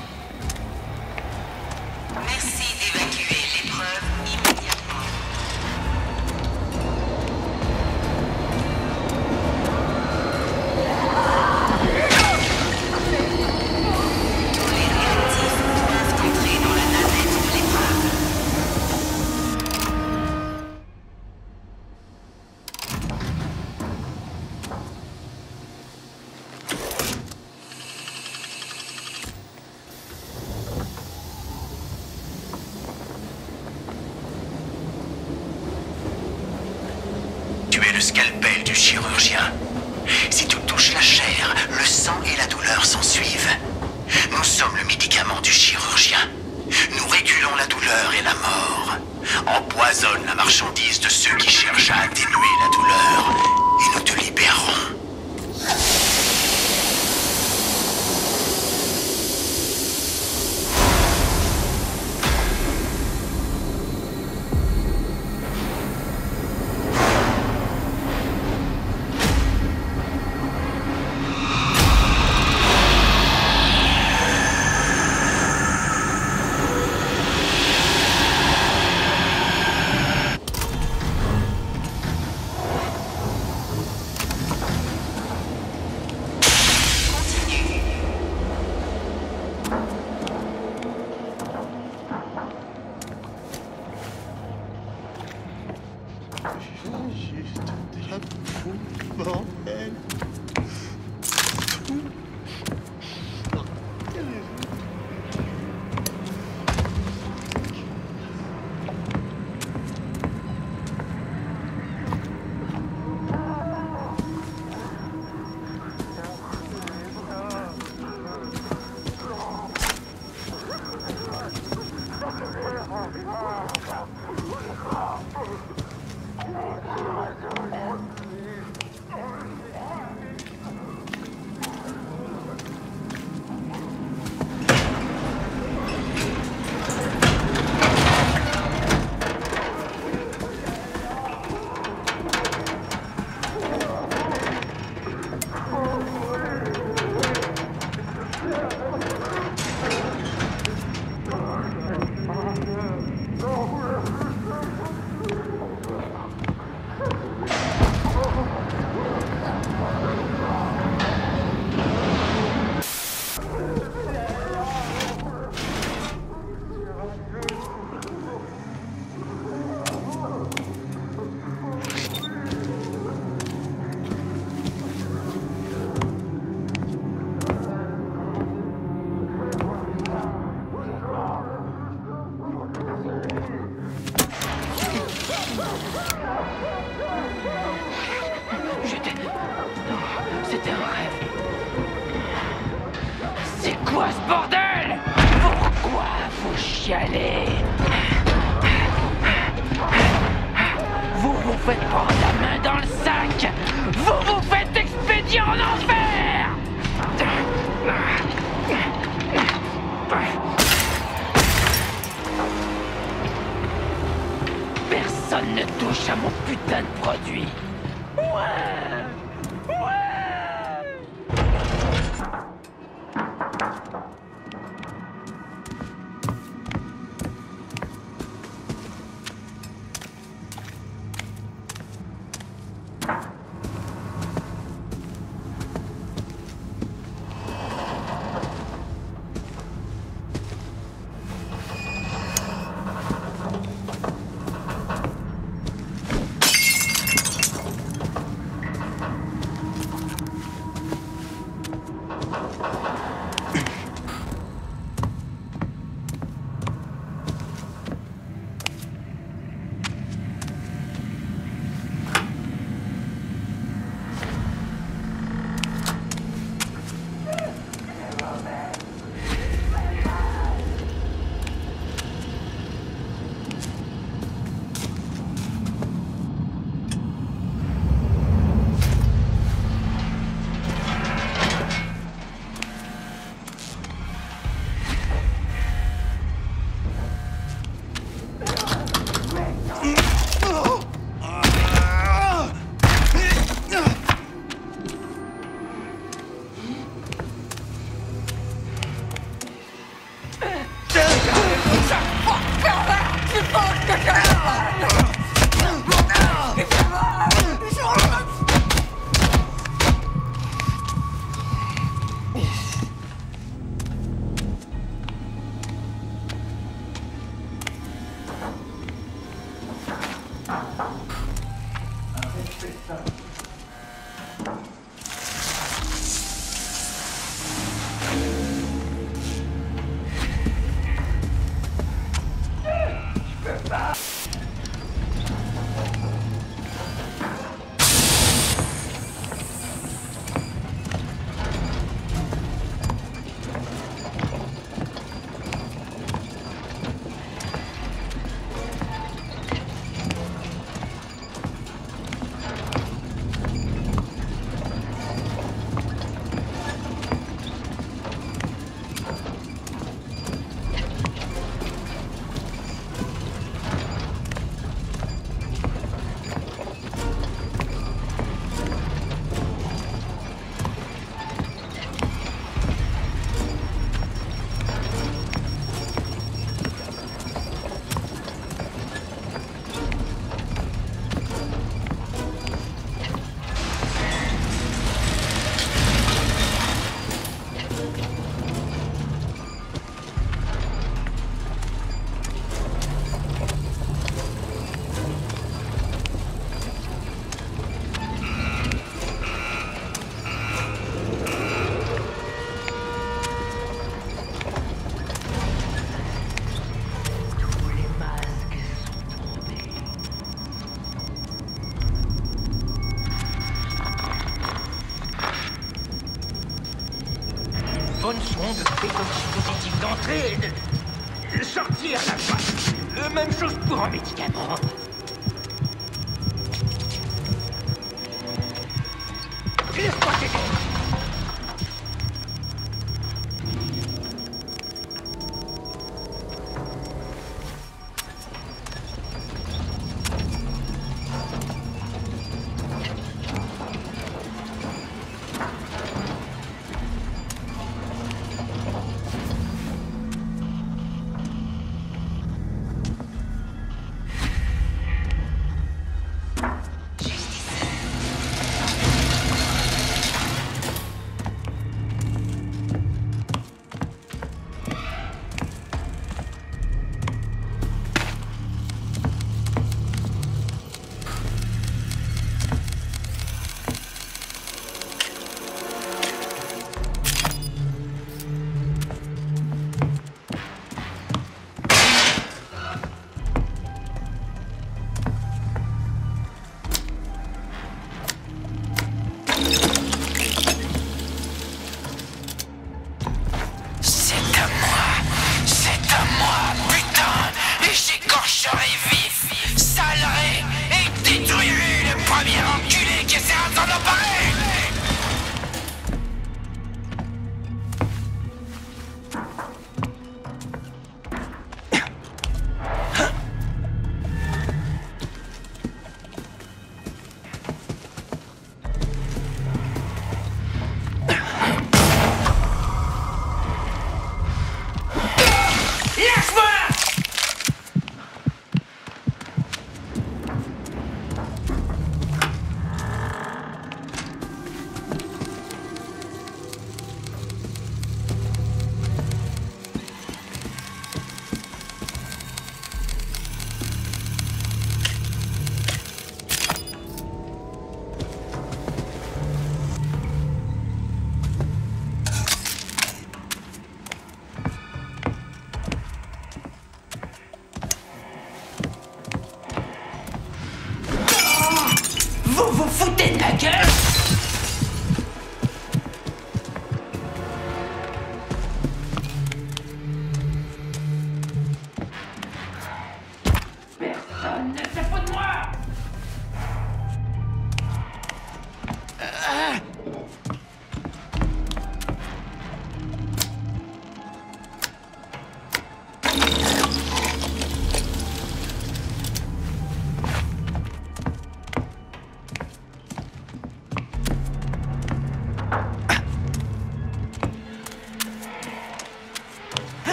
Merci d'évacuer l'épreuve immédiatement. Tous les réactifs doivent entrer dans la navette de l'épreuve. Tu es le scalpel du chirurgien. Si tu touches la chair, le sang et la douleur s'en suivent. Nous sommes le médicament du chirurgien. Nous régulons la douleur et la mort. Empoisonne la marchandise de ceux qui cherchent à atténuer la douleur. Et nous te libérerons. C'était un rêve. C'est quoi ce bordel? Pourquoi vous chialez? Vous vous faites prendre la main dans le sac. Vous vous faites expédier en enfer. Personne ne touche à mon putain de produit. Ouais. bonnes sondes détoxipositives d'entrée et de sortir la fois. Même chose pour un médicament. Laisse-moi t'aider.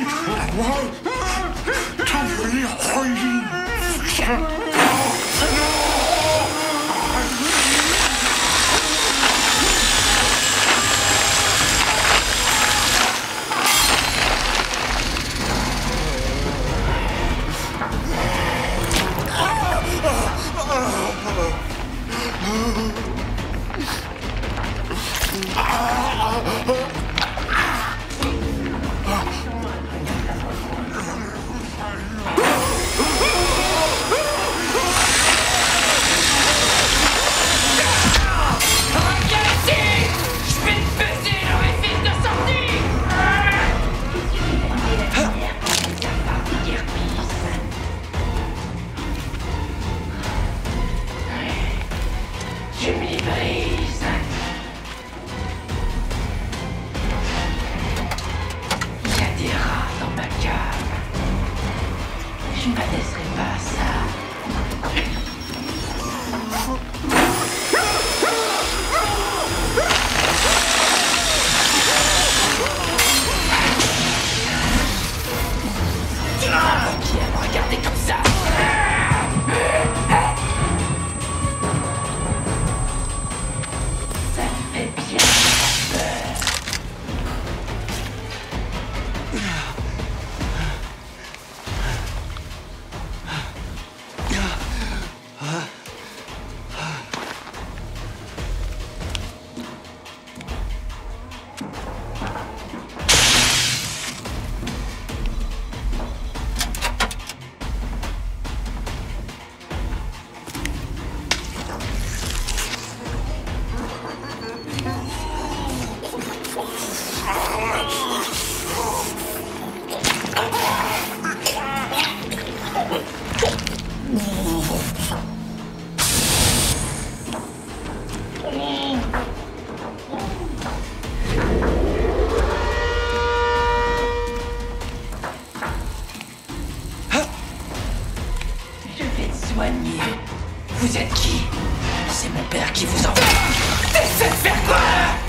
Vous êtes qui? C'est mon père qui vous envoie. T'essaies de faire quoi?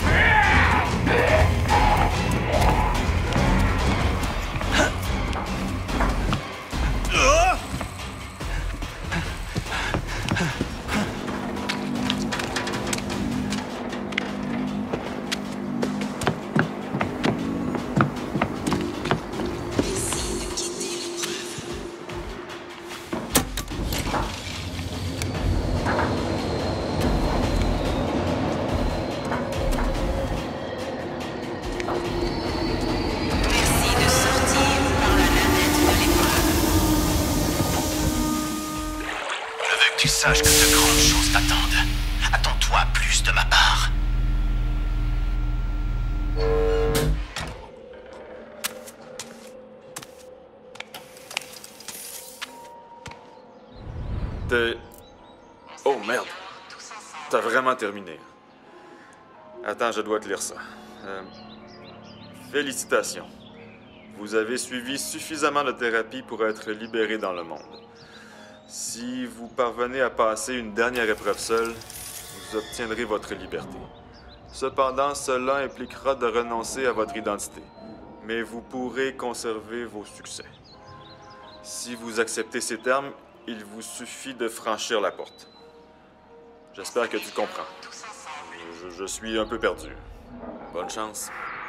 Tu saches que de grandes choses t'attendent. Attends-toi à plus de ma part. T'es... Oh merde. T'as vraiment terminé. Attends, je dois te lire ça. Félicitations. Vous avez suivi suffisamment de thérapie pour être libéré dans le monde. Si vous parvenez à passer une dernière épreuve seule, vous obtiendrez votre liberté. Cependant, cela impliquera de renoncer à votre identité, mais vous pourrez conserver vos succès. Si vous acceptez ces termes, il vous suffit de franchir la porte. J'espère que tu comprends. Je suis un peu perdu. Bonne chance.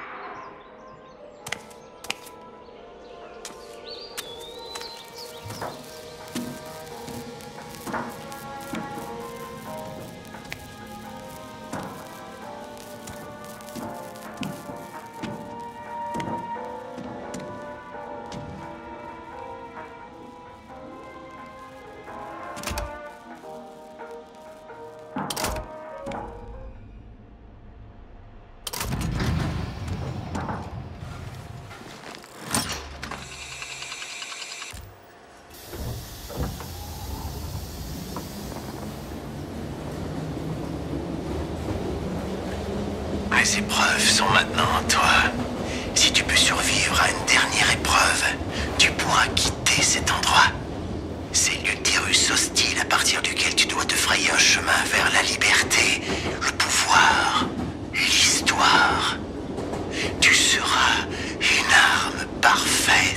Les épreuves sont maintenant en toi. Si tu peux survivre à une dernière épreuve, tu pourras quitter cet endroit. C'est l'utérus hostile à partir duquel tu dois te frayer un chemin vers la liberté, le pouvoir, l'histoire. Tu seras une arme parfaite.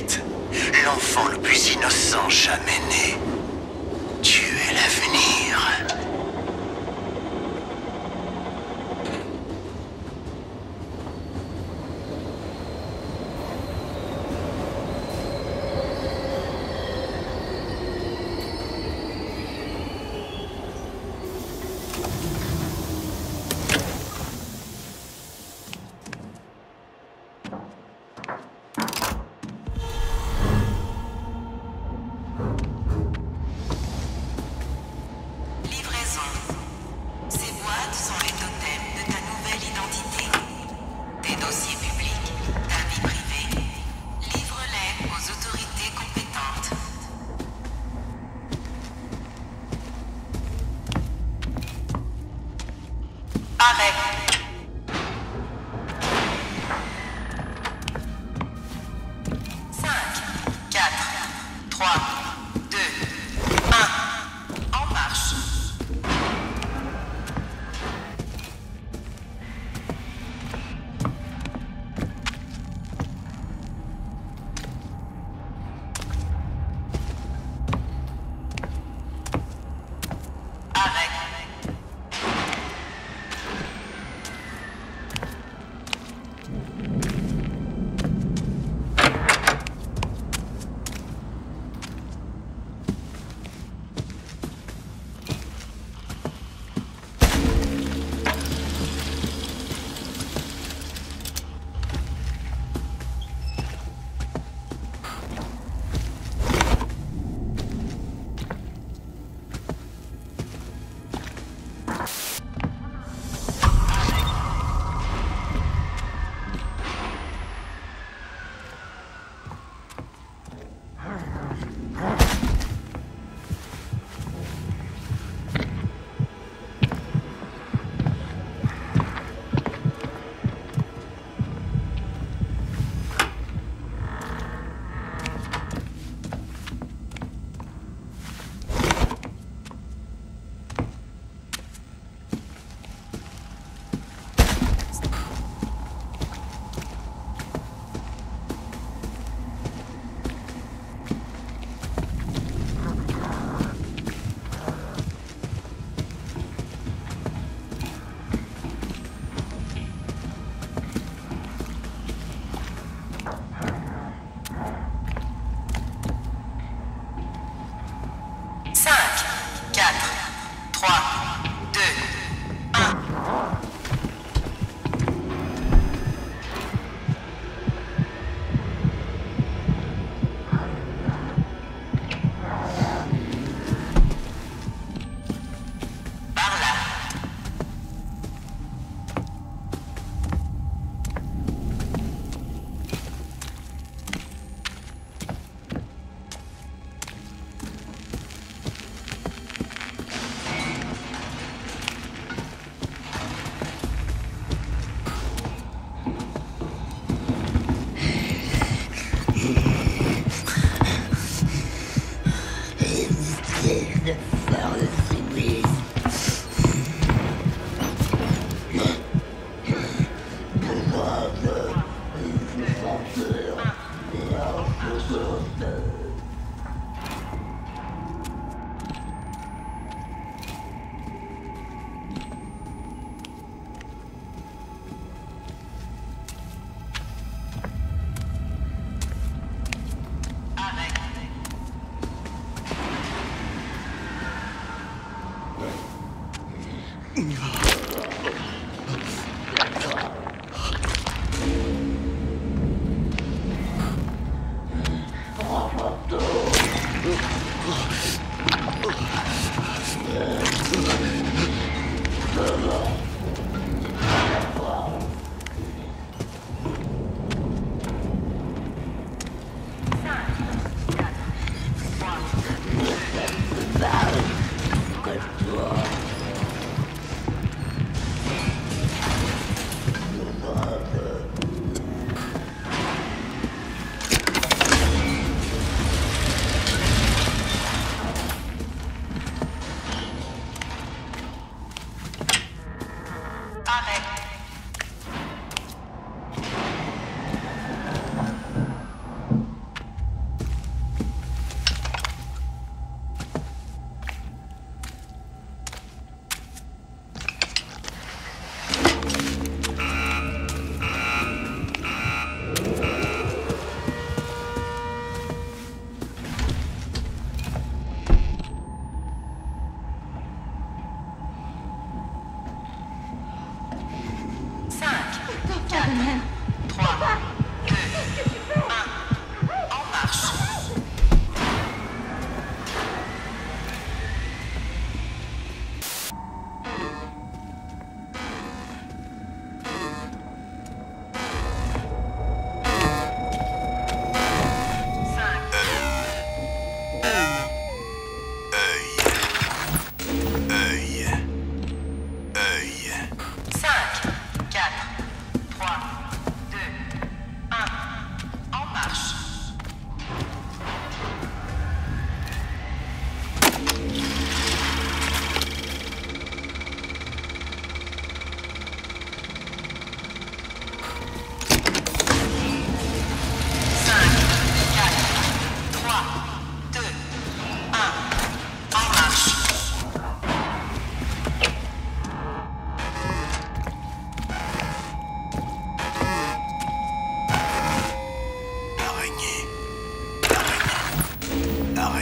l'enfant le plus innocent jamais né. Tu es l'avenir.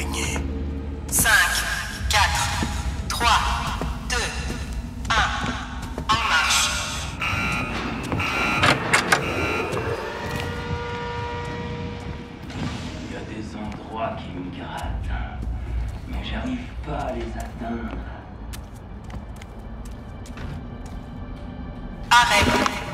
régner. 5, 4, 3, 2, 1, en marche. Il y a des endroits qui me grattent, mais j'arrive pas à les atteindre. Arrête.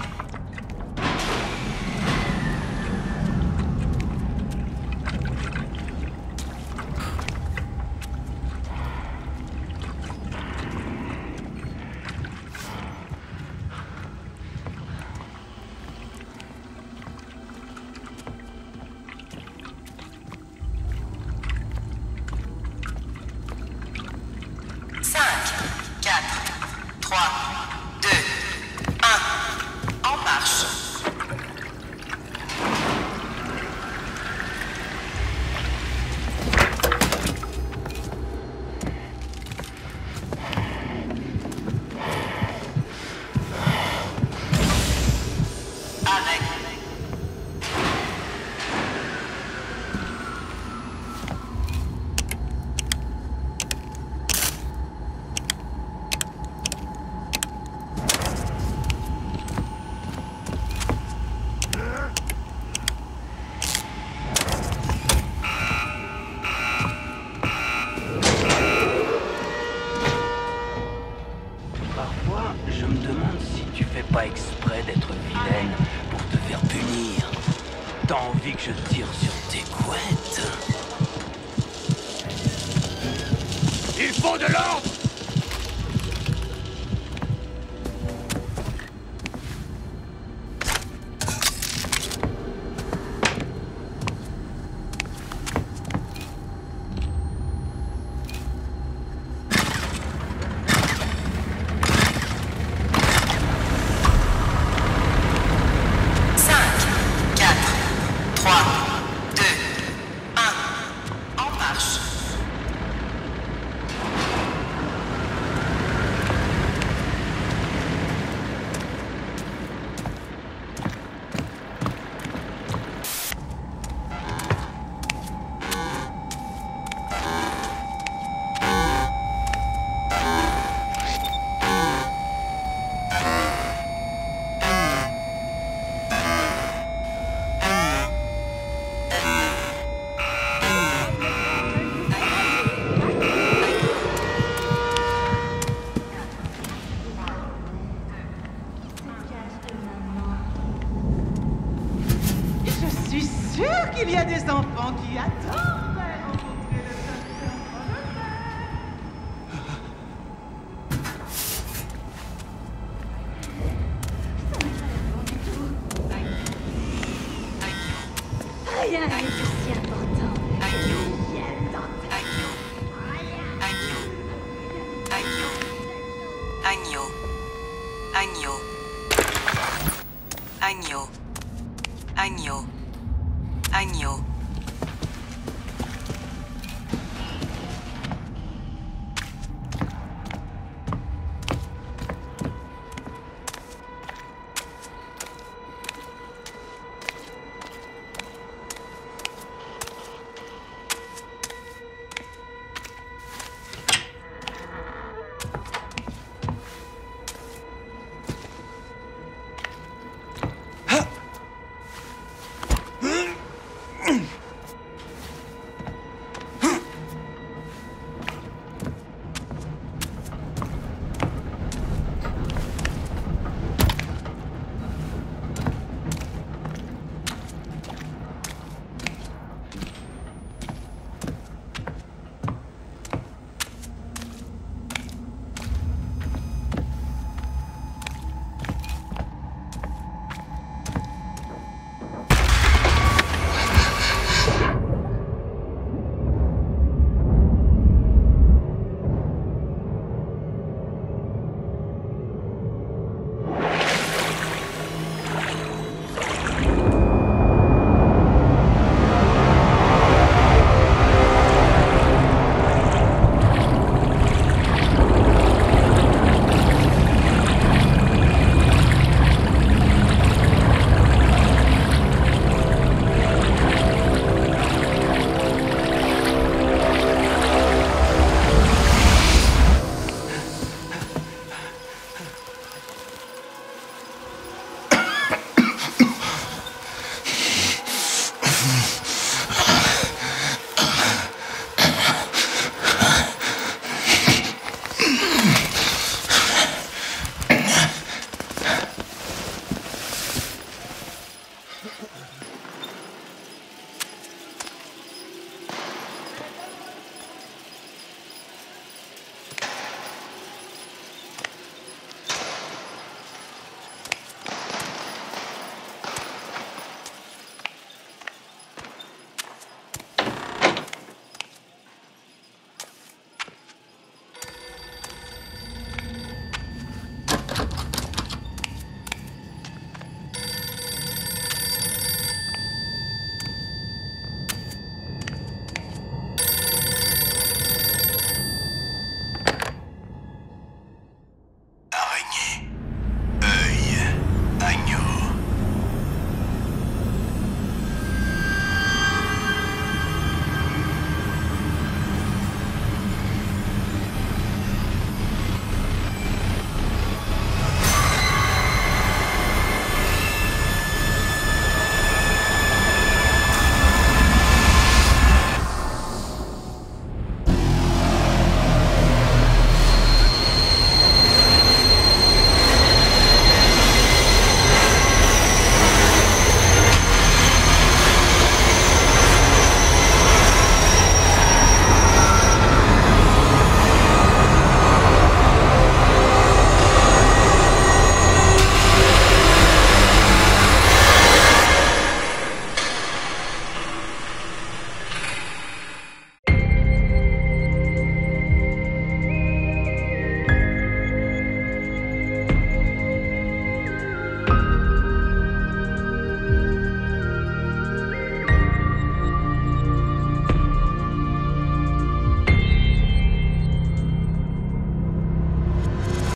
Je me demande si tu fais pas exprès d'être vilaine pour te faire punir. T'as envie que je tire sur tes couettes? Il faut de l'ordre!